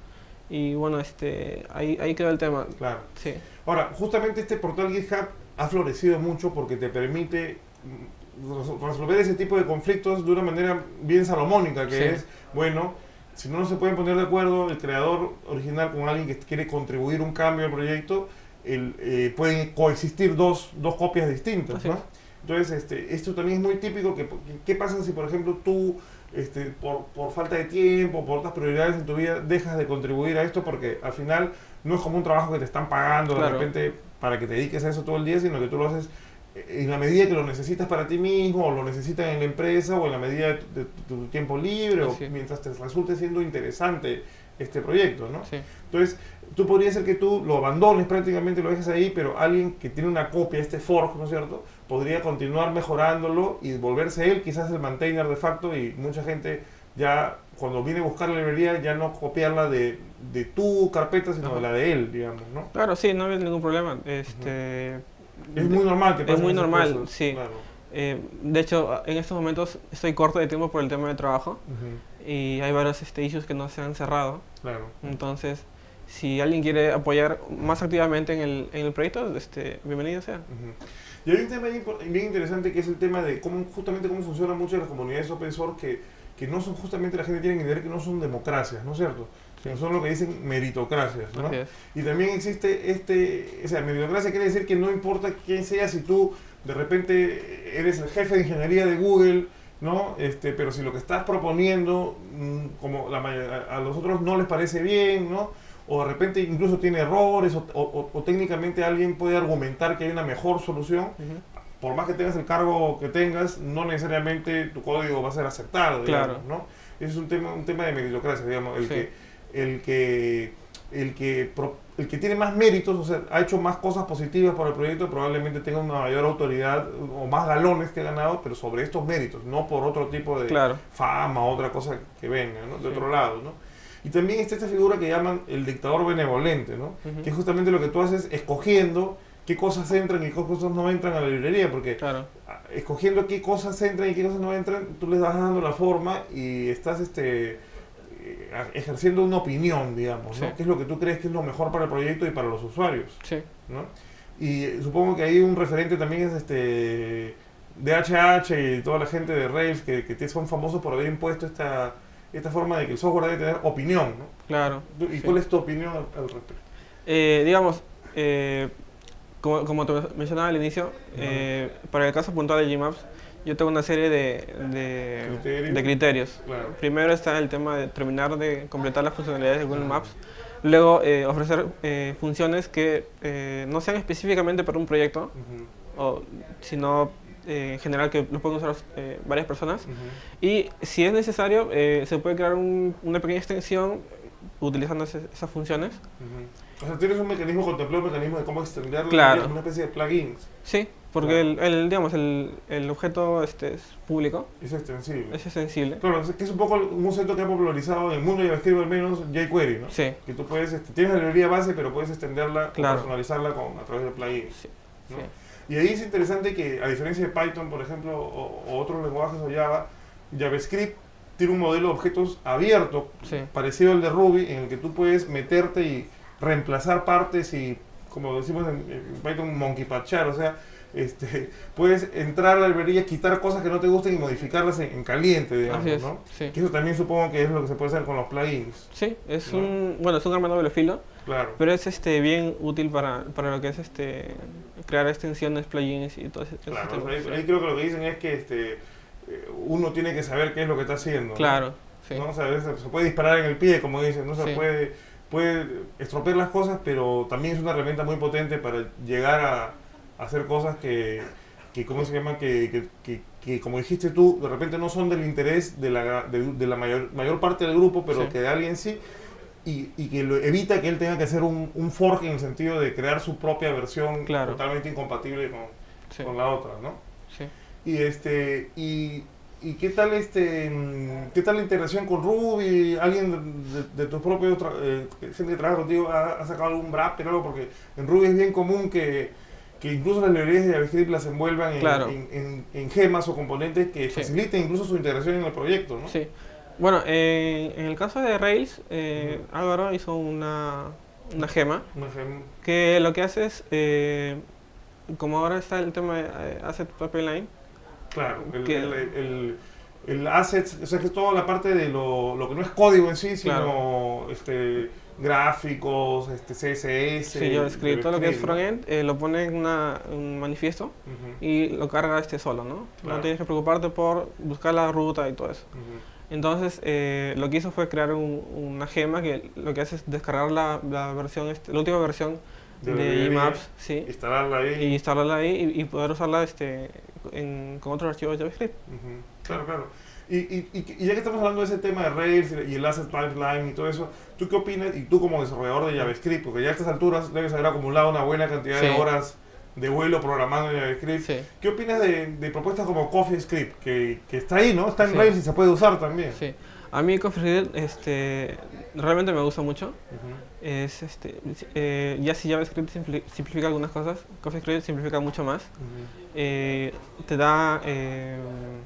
Y bueno, este, ahí, ahí quedó el tema. Claro. Sí, Ahora, justamente este portal GitHub ha florecido mucho porque te permite mm, res- resolver ese tipo de conflictos de una manera bien salomónica, que Sí. es, bueno, si no, no se pueden poner de acuerdo el creador original con alguien que quiere contribuir un cambio al proyecto, el, eh, pueden coexistir dos, dos copias distintas, Así ¿no? es. Entonces, este, esto también es muy típico. Que, ¿qué pasa si, por ejemplo, tú, este, por, por falta de tiempo, por otras prioridades en tu vida, dejas de contribuir a esto? Porque al final no es como un trabajo que te están pagando de Claro. repente para que te dediques a eso todo el día, sino que tú lo haces en la medida que lo necesitas para ti mismo, o lo necesitas en la empresa, o en la medida de tu, de tu tiempo libre, o Así es. mientras te resulte siendo interesante este proyecto, ¿no? Sí, Entonces, tú podría ser que tú lo abandones prácticamente, lo dejes ahí, pero alguien que tiene una copia, este fork, ¿no es cierto?, podría continuar mejorándolo y volverse él quizás el maintainer de facto, y mucha gente ya cuando viene a buscar la librería ya no copiarla de, de tu carpeta, sino Ajá. de la de él, digamos, ¿no? claro, sí, no había ningún problema. Este, Es de- muy normal que es pasen muy esas normal, cosas, sí. claro. Eh, de hecho, en estos momentos estoy corto de tiempo por el tema de trabajo Ujú, y hay varios este, issues que no se han cerrado. claro. Entonces, si alguien quiere apoyar más activamente en el, en el proyecto, este, bienvenido sea. Ujú. Y hay un tema bien, impo- bien interesante, que es el tema de cómo justamente cómo funcionan muchas de las comunidades open source, que, que no son justamente, la gente tiene que entender que no son democracias, ¿no es cierto? Sí. Sino son lo que dicen meritocracias, ¿no? Así es. Y también existe este, o sea, meritocracia quiere decir que no importa quién sea, si tú de repente eres el jefe de ingeniería de Google, ¿no? Este, pero si lo que estás proponiendo, mm, como la, may- a a los otros no les parece bien, ¿no? O de repente incluso tiene errores, o, o- o técnicamente alguien puede argumentar que hay una mejor solución, Ujú. por más que tengas el cargo que tengas, no necesariamente tu código va a ser aceptado, digamos, Claro. ¿no? Ese es un tema, un tema de meritocracia, digamos, el Sí. que, el que, el que, pro- el que tiene más méritos, o sea, ha hecho más cosas positivas para el proyecto, probablemente tenga una mayor autoridad o más galones que ha ganado, pero sobre estos méritos, no por otro tipo de Claro. fama o otra cosa que venga, ¿no? De Sí. otro lado, ¿no? Y también está esta figura que llaman el dictador benevolente, ¿no? Ujú. Que es justamente lo que tú haces escogiendo qué cosas entran y qué cosas no entran a la librería, porque Claro. ah, escogiendo qué cosas entran y qué cosas no entran, tú les vas dando la forma y estás este, eh, ejerciendo una opinión, digamos, ¿no? Sí. ¿Qué es lo que tú crees que es lo mejor para el proyecto y para los usuarios, Sí. ¿no? Y eh, supongo que ahí un referente también es este D H H y toda la gente de Rails que, que son famosos por haber impuesto esta, esta forma de que el software debe tener opinión, ¿no? Claro. ¿Y Sí. cuál es tu opinión al, al respecto? Eh, digamos, eh, como, como te mencionaba al inicio, eh, para el caso puntual de Gmaps, yo tengo una serie de, de, ¿Criterios? de criterios. Claro. Primero está el tema de terminar de completar las funcionalidades de Google Maps. Luego, eh, ofrecer eh, funciones que eh, no sean específicamente para un proyecto, Ujú, o, sino eh, en general que lo pueden usar eh, varias personas. ujú. Y si es necesario, eh, se puede crear un- una pequeña extensión utilizando ese- esas funciones. Ujú. O sea, tienes un mecanismo, contempló un mecanismo de cómo extenderlo, Claro. una especie de plugins. Sí, porque Claro. el, el, digamos, el, el objeto este, es público, Es extensible. es extensible. Claro, es que es un poco un concepto que ha popularizado en el mundo de JavaScript, al menos jQuery, ¿no? Sí, Que tú puedes, este, tienes la librería base, pero puedes extenderla Claro. o personalizarla con, a través de plugins, sí, ¿no? sí. Y ahí es interesante que, a diferencia de Python, por ejemplo, o, o otros lenguajes o Java, JavaScript tiene un modelo de objetos abierto, Sí. parecido al de Ruby, en el que tú puedes meterte y reemplazar partes y, como decimos en, en Python, monkey patchar, o sea, este, puedes entrar a la librería, quitar cosas que no te gusten y modificarlas en, en caliente, digamos, Así es, ¿no? sí. Que eso también supongo que es lo que se puede hacer con los plugins. Sí, es ¿no? un, bueno, es un arma de doble filo, Claro. pero es este bien útil para, para lo que es este crear extensiones, plugins y todo ese, ese Claro, tema, ahí, sí. ahí creo que lo que dicen es que este, eh, uno tiene que saber qué es lo que está haciendo, ¿no? Claro, sí. ¿No? O sea, a veces se puede disparar en el pie, como dicen, ¿no? Se Sí. puede, puede estropear las cosas, pero también es una herramienta muy potente para llegar a, a hacer cosas que, que ¿cómo se llama? Que, que, que, que, como dijiste tú, de repente no son del interés de la, de, de la mayor, mayor parte del grupo, pero Sí. que de alguien sí, y, y que lo evita que él tenga que hacer un, un fork en el sentido de crear su propia versión Claro. totalmente incompatible con, Sí. con la otra, ¿no? Sí. Y este y, y qué tal este mm, qué tal la integración con Ruby. Alguien de, de, de tus propios tra- eh, gente que trabaja contigo ha, ha sacado algún wrapper o algo, porque en Ruby es bien común que, que incluso las librerías de JavaScript las envuelvan en, Claro. en, en, en gemas o componentes que Sí. faciliten incluso su integración en el proyecto, ¿no? Sí. Bueno, eh, en el caso de Rails, eh, Ujú. Álvaro hizo una, una gema Una gem- que lo que hace es, eh, como ahora está el tema de eh, Asset Pipeline, claro, el, que- el, el, el assets, o sea, que es toda la parte de lo, lo que no es código en sí, sino Claro. este, gráficos, este, C S S, sí, JavaScript, todo lo que es JavaScript, ¿no? frontend, eh, lo pone en una, un manifiesto Ujú, y lo carga este solo, ¿no? Claro. No tienes que preocuparte por buscar la ruta y todo eso. ujú. Entonces, eh, lo que hizo fue crear un- una gema que lo que hace es descargar la, la versión, este, la última versión De la de librería, Emacs, sí, instalarla ahí. y instalarla ahí y, y poder usarla este, en- con otros archivos de JavaScript. Ujú, Claro, claro. Y, y, y- y ya que estamos hablando de ese tema de Rails y el Asset Pipeline y todo eso, ¿tú qué opinas? Y tú como desarrollador de JavaScript, porque ya a estas alturas debes haber acumulado una buena cantidad de Sí. horas de vuelo programando en JavaScript. Sí, ¿Qué opinas de, de propuestas como CoffeeScript, que, que está ahí, ¿no? Está en Sí. Rails y se puede usar también? sí. A mí CoffeeScript este, realmente me gusta mucho. Ujú, Es, este, eh, ya si JavaScript simpli- simplifica algunas cosas, CoffeeScript simplifica mucho más. ujú. Eh, te da eh,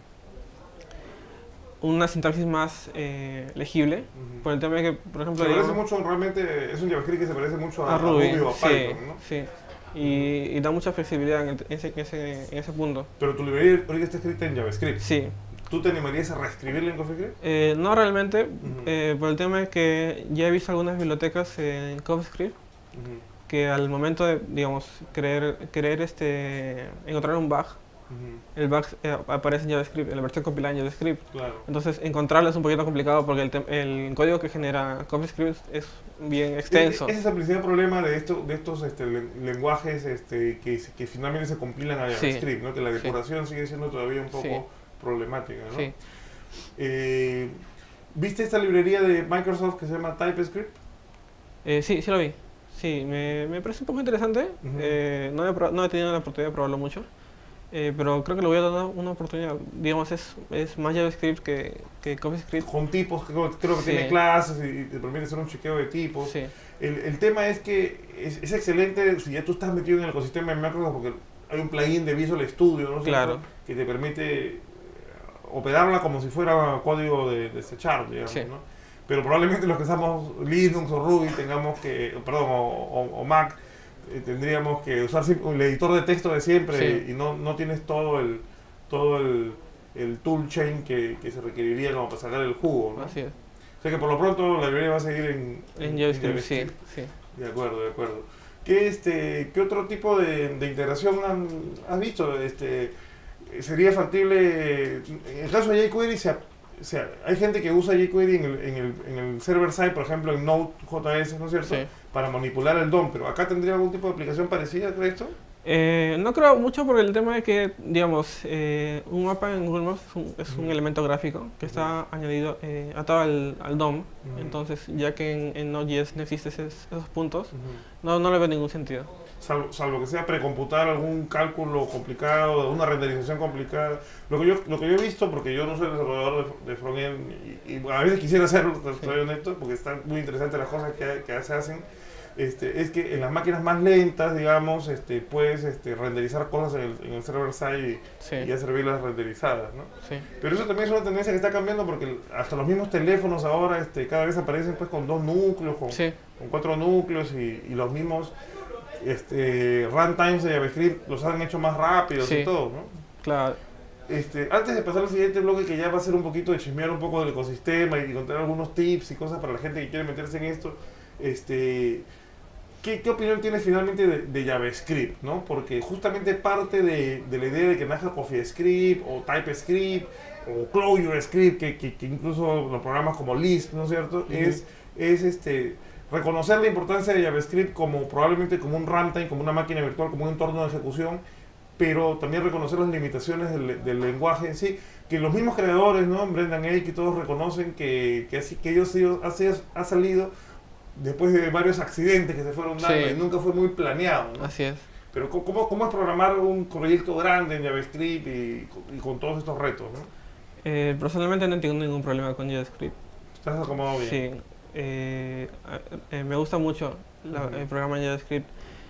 una sintaxis más eh, legible, Ujú. por el tema de que, por ejemplo, Se parece digamos, mucho, realmente, es un JavaScript que se parece mucho a, a a Ruby, Ruby o a sí, Python, ¿no? sí. Y, y da mucha flexibilidad en, el- en ese, en, ese, en ese punto. Pero tu librería ahorita está escrita en JavaScript. Sí. ¿Tú te animarías a reescribirla en CoffeeScript? Eh, no realmente, Ujú. eh, por el tema de que ya he visto algunas bibliotecas en CoffeeScript Ujú, que al momento de, digamos, querer, querer este, encontrar un bug, ujú, el bug eh, aparece en JavaScript, en la versión compilada en JavaScript. Claro. Entonces, encontrarlo es un poquito complicado porque el, tem- el código que genera CoffeeScript es bien extenso. Ese es el principal problema de, esto, de estos este, len- lenguajes este, que, se- que finalmente se compilan a Sí. JavaScript, ¿no? Que la Sí. depuración sigue siendo todavía un poco Sí. problemática, ¿no? Sí. Eh, ¿Viste esta librería de Microsoft que se llama TypeScript? Eh, sí, sí lo vi. Sí, me, me parece un poco interesante. Ujú. Eh, no, he, pro- no he tenido la oportunidad de probarlo mucho, eh, pero creo que le voy a dar una, una oportunidad. Digamos, es, es más JavaScript que, que CoffeeScript. Con tipos, creo, creo que Sí. tiene clases y, y te permite hacer un chequeo de tipos. Sí, El, el tema es que es, es excelente si ya tú estás metido en el ecosistema de Microsoft, porque hay un plugin de Visual Studio, ¿no? Claro. Que te permite eh, operarla como si fuera código de, de C Sharp, digamos, Sí. ¿no? Pero probablemente los que usamos Linux o Ruby tengamos que, perdón, o, o- o Mac, eh, tendríamos que usar siempre el editor de texto de siempre Sí. y no, no tienes todo el todo el, el toolchain que, que se requeriría como para sacar el jugo, ¿no? así es. O sea que por lo pronto la librería va a seguir en, En JavaScript, sí, sí. De acuerdo, de acuerdo. ¿Qué, este, ¿qué otro tipo de, de integración han- has visto? Este, ¿Sería factible? En el caso de jQuery, se, ap- se a- hay gente que usa jQuery en el, en, el, en el server side, por ejemplo, en Node.js, ¿no es cierto? Sí. Para manipular el D O M, pero acá tendría algún tipo de aplicación parecida, ¿crees tú? Eh, no creo mucho por el tema de que, digamos, eh, un mapa en Google Maps es un, es un Ujú. elemento gráfico que está añadido, eh, atado al, al D O M. Ujú. Entonces, ya que en, en Node.js no existen esos, esos puntos, no, no le veo ningún sentido. Salvo, salvo que sea precomputar algún cálculo complicado, una renderización complicada. Lo que yo, lo que yo he visto, porque yo no soy desarrollador de, de frontend y, y a veces quisiera hacerlo, soy honesto, porque están muy interesantes las cosas que, que se hacen. este, es que en las máquinas más lentas, digamos, este, puedes este, renderizar cosas en el, en el server side y, Sí, y ya servirlas renderizadas, ¿no? sí, Pero eso también es una tendencia que está cambiando porque hasta los mismos teléfonos ahora este, cada vez aparecen pues con dos núcleos, con, sí, con cuatro núcleos y, y los mismos este, runtimes de JavaScript los han hecho más rápidos sí, y todo, ¿no? claro. Este, antes de pasar al siguiente bloque, que ya va a ser un poquito de chismear un poco del ecosistema y contar algunos tips y cosas para la gente que quiere meterse en esto, este, ¿qué, qué opinión tienes finalmente de, de JavaScript? ¿No? Porque justamente parte de, de la idea de que nazca CoffeeScript o TypeScript o ClojureScript, que, que, que incluso los programas como Lisp, ¿no es cierto? Ujú. Es, es este, reconocer la importancia de JavaScript como probablemente como un runtime, como una máquina virtual, como un entorno de ejecución, pero también reconocer las limitaciones del, del lenguaje en sí, que los mismos creadores, ¿no? Brendan Eich y todos reconocen que, que, así, que ellos ha, sido- ha salido después de varios accidentes que se fueron dando Sí. y nunca fue muy planeado, ¿no? Así es. Pero ¿cómo- ¿cómo, cómo es programar un proyecto grande en JavaScript y, y con todos estos retos, ¿no? Eh, personalmente no tengo ningún problema con JavaScript. ¿Estás acomodado bien? Sí, eh, a- eh, me gusta mucho la- Ujú. el programa en JavaScript.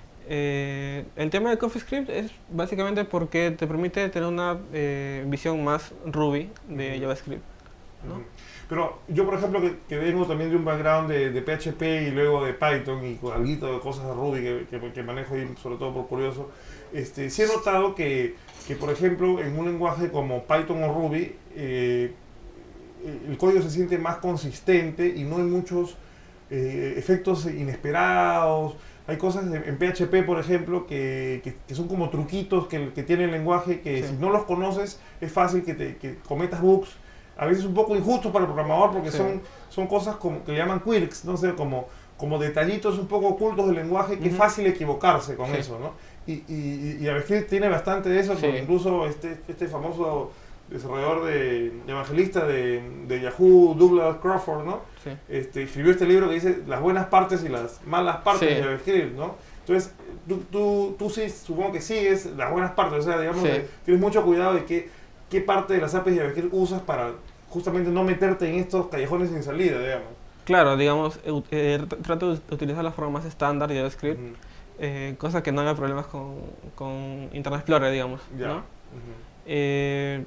Eh, el tema de CoffeeScript es básicamente porque te permite tener una eh, visión más Ruby de Ujú. JavaScript, ¿no? Ujú. Pero yo, por ejemplo, que, que vengo también de un background de, de P H P y luego de Python y con algo de cosas de Ruby que, que, que manejo ahí, sobre todo por curioso, este, sí he notado que, que, por ejemplo, en un lenguaje como Python o Ruby, eh, el código se siente más consistente y no hay muchos eh, efectos inesperados. Hay cosas de- en P H P, por ejemplo, que, que- que son como truquitos que, que tiene el lenguaje que Sí. si no los conoces es fácil que, te, que cometas bugs, a veces un poco injustos para el programador porque Sí. son, son cosas como, que le llaman quirks, no sé, como, como detallitos un poco ocultos del lenguaje que es Ujú. fácil equivocarse con Sí. eso, ¿no? Y, y, y JavaScript tiene bastante de eso, Sí. porque incluso este, este famoso desarrollador de, evangelista de, de Yahoo, Douglas Crawford, ¿no? Sí. Este, escribió este libro que dice las buenas partes y las malas partes Sí. de JavaScript, ¿no? Entonces, tú, tú, tú sí, supongo que sigues las buenas partes, o sea, digamos, Sí. que tienes mucho cuidado de qué, qué parte de las A P Is de JavaScript usas para justamente no meterte en estos callejones sin salida, digamos. Claro, digamos, eh, ut- eh, tr- trato de utilizar la forma más estándar de JavaScript, Ujú. eh, cosa que no haya problemas con, con Internet Explorer, digamos, Ya. ¿no? Ujú. Eh,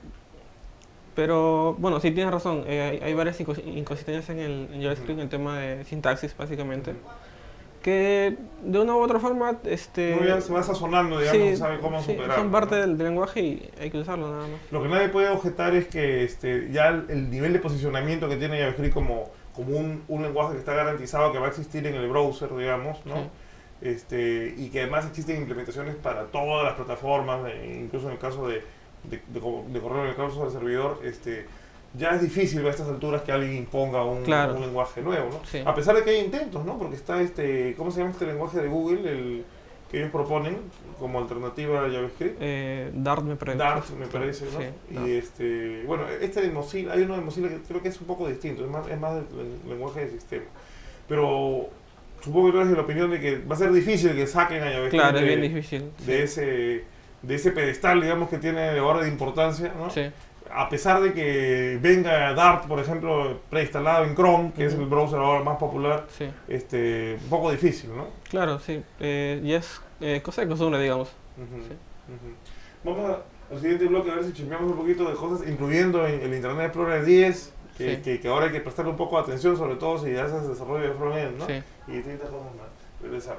pero bueno, sí tienes razón, eh, hay, hay varias incos- inconsistencias en el en JavaScript, Ujú. en el tema de sintaxis, básicamente, Ujú. que de una u otra forma, este, Uno ya se va sazonando, digamos, sí, y sabe cómo sí, superarlo, son parte ¿no? del, del lenguaje y hay que usarlo nada más. Lo que nadie puede objetar es que este, ya el, el nivel de posicionamiento que tiene JavaScript como, como un, un lenguaje que está garantizado que va a existir en el browser, digamos, ¿no? Sí. Este, y que además existen implementaciones para todas las plataformas, e incluso en el caso de, de, de co- de correo, en el caso del servidor, este, ya es difícil a estas alturas que alguien imponga un, Claro. un lenguaje nuevo, ¿no? Sí. A pesar de que hay intentos, ¿no? Porque está este, ¿cómo se llama este lenguaje de Google? El que ellos proponen como alternativa a JavaScript. Eh, Dart me parece. Dart, me parece, ¿no? Sí, Dart. Y este, bueno, este de Mozilla, hay uno de Mozilla que creo que es un poco distinto, es más, es más del del lenguaje de sistema. Pero supongo que tú eres de la opinión de que va a ser difícil que saquen a JavaScript Claro, es de, bien difícil. de sí. ese, de ese pedestal, digamos, que tiene ahora de importancia, ¿no? Sí, A pesar de que venga Dart, por ejemplo, preinstalado en Chrome, que es Ujú. el browser ahora más popular, sí. este, un poco difícil, ¿no? Claro, sí. Eh, y es eh, cosa de costumbre, digamos. Ujú, Sí. ujú. Vamos a- al siguiente bloque a ver si chismeamos un poquito de cosas, incluyendo en el Internet Explorer diez, que, Sí. que, que ahora hay que prestarle un poco de atención, sobre todo si haces desarrollo de frontend, ¿no? Sí. Y distintas cosas más. Regresamos.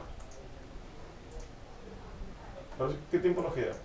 A ver, ¿qué tiempo nos queda?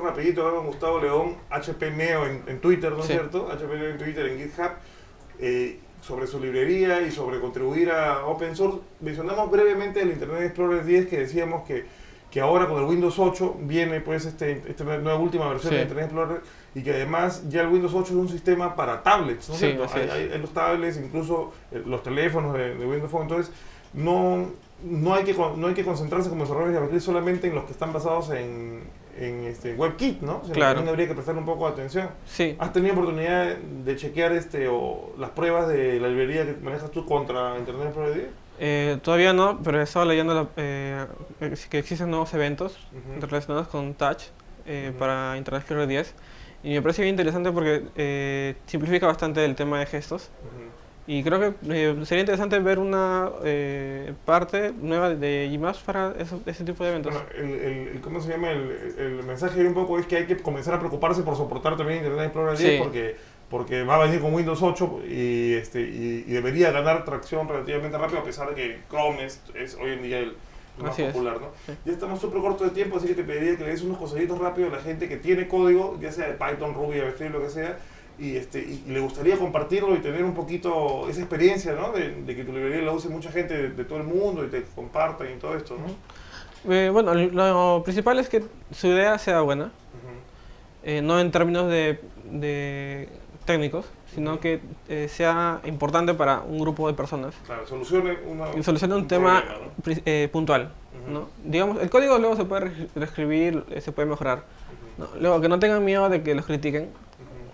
rapidito acá con Gustavo León, H P Neo en, en Twitter, ¿no es Sí. cierto? H P Neo en Twitter, en GitHub, eh, sobre su librería y sobre contribuir a Open Source. Mencionamos brevemente el Internet Explorer diez, que decíamos que, que ahora con el Windows ocho viene pues este, esta nueva última versión Sí. de Internet Explorer, y que además ya el Windows ocho es un sistema para tablets, ¿no es Sí, cierto? así Hay, es. hay- hay los tablets, incluso eh, los teléfonos de, de Windows Phone, entonces no, no, hay que, con- no hay que concentrarse como desarrolladores de JavaScript solamente en los que están basados en, en este, WebKit, ¿no? Sino Claro. también habría que prestar un poco de atención. Sí, ¿Has tenido oportunidad de chequear este o las pruebas de la librería que manejas tú contra Internet Explorer diez? eh, todavía no, pero he estado leyendo la- eh, que existen nuevos eventos Ujú. relacionados con Touch eh, Ujú. para Internet Explorer diez. Y me parece bien interesante porque eh, simplifica bastante el tema de gestos. Ujú. Y creo que eh, sería interesante ver una eh, parte nueva de Gmaps para eso- ese tipo de eventos. Bueno, el, el- el- ¿cómo se llama? El, el mensaje ahí un poco es que hay que comenzar a preocuparse por soportar también Internet Explorer diez, Sí. porque, porque va a venir con Windows ocho y, este, y, y debería ganar tracción relativamente rápido, a pesar de que Chrome es, es hoy en día el, el más Así es. popular, ¿no? Sí. Ya estamos súper cortos de tiempo, así que te pediría que le des unos consejitos rápidos a la gente que tiene código, ya sea de Python, Ruby, JavaScript, lo que sea, y, este, y, y le gustaría compartirlo y tener un poquito esa experiencia, ¿no? De, de que tu librería la use mucha gente de, de todo el mundo y te compartan y todo esto, ¿no? Ujú. Eh, bueno, lo principal es que su idea sea buena, Ujú. eh, no en términos de, de técnicos, sino Ujú. que eh, sea importante para un grupo de personas Claro, solucione una, y solucione un, tema problema, ¿no? pri- eh, puntual. Ujú. ¿No? Digamos, el código luego se puede re- reescribir, eh, se puede mejorar. Ujú. ¿No? Luego, que no tengan miedo de que los critiquen. Ujú.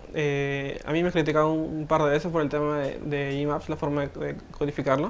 Eh, a mí me criticaron un, un par de veces por el tema de, de Gmaps, la forma de, de codificarlo. Ujú.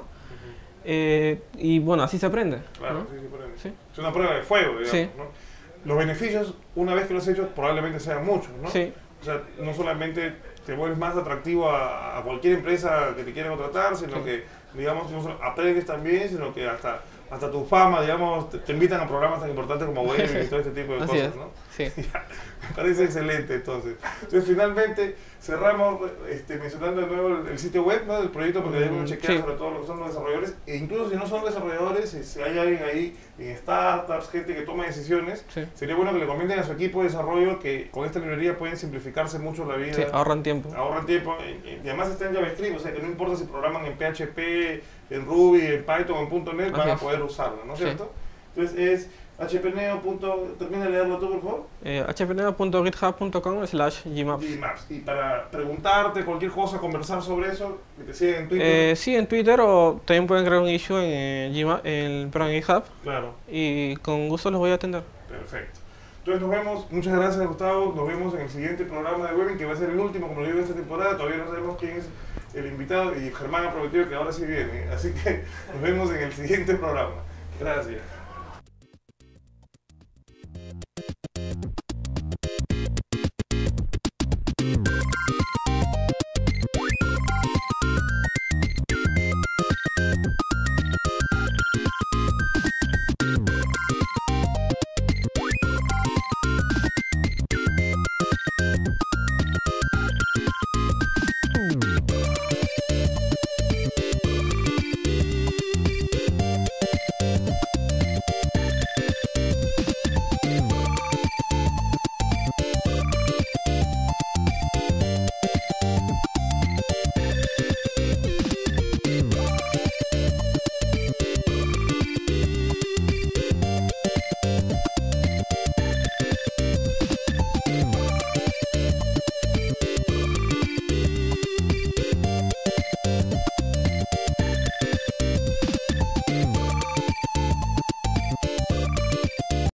Eh, y bueno, así se aprende. Claro, ¿no? sí, sí, por ahí. Sí. Es una prueba de fuego, digamos, Sí. ¿no? Los beneficios, una vez que los has hecho, probablemente sean muchos, ¿no? Sí, O sea, no solamente te vuelves más atractivo a, a cualquier empresa que te quiera contratar, sino Sí. que, digamos, no solo aprendes también, sino que hasta, hasta tu fama, digamos, te, te invitan a programas tan importantes como Web y todo este tipo de así cosas, es. ¿no? Sí. Ya, me parece excelente, entonces. Entonces, finalmente, cerramos este, mencionando de nuevo el, el sitio web, ¿no? Del proyecto, porque debemos Mm, chequear sí. sobre todo lo que son los desarrolladores, e incluso si no son desarrolladores, si si hay alguien ahí en startups, gente que toma decisiones, Sí. sería bueno que le comenten a su equipo de desarrollo que con esta librería pueden simplificarse mucho la vida, Sí, ahorran tiempo. ahorran tiempo, y, y además está en JavaScript, o sea que no importa si programan en P H P, en Ruby, en Python o en punto net, van Así a es. poder usarlo, ¿no es Sí. cierto? Entonces es hpneo. Termina de leerlo tú, por favor. Eh, hpneo punto github punto com slash gmaps. Gmaps. Y para preguntarte cualquier cosa, conversar sobre eso, que te sigan en Twitter. Eh, sí, en Twitter o también pueden crear un issue en, eh, Gma- en, perdón, en GitHub Claro, y con gusto los voy a atender. perfecto. Entonces nos vemos, muchas gracias Gustavo, nos vemos en el siguiente programa de Webin, que va a ser el último, como lo digo, de esta temporada, todavía no sabemos quién es el invitado y Germán ha prometido que ahora sí viene, así que nos vemos en el siguiente programa. Gracias.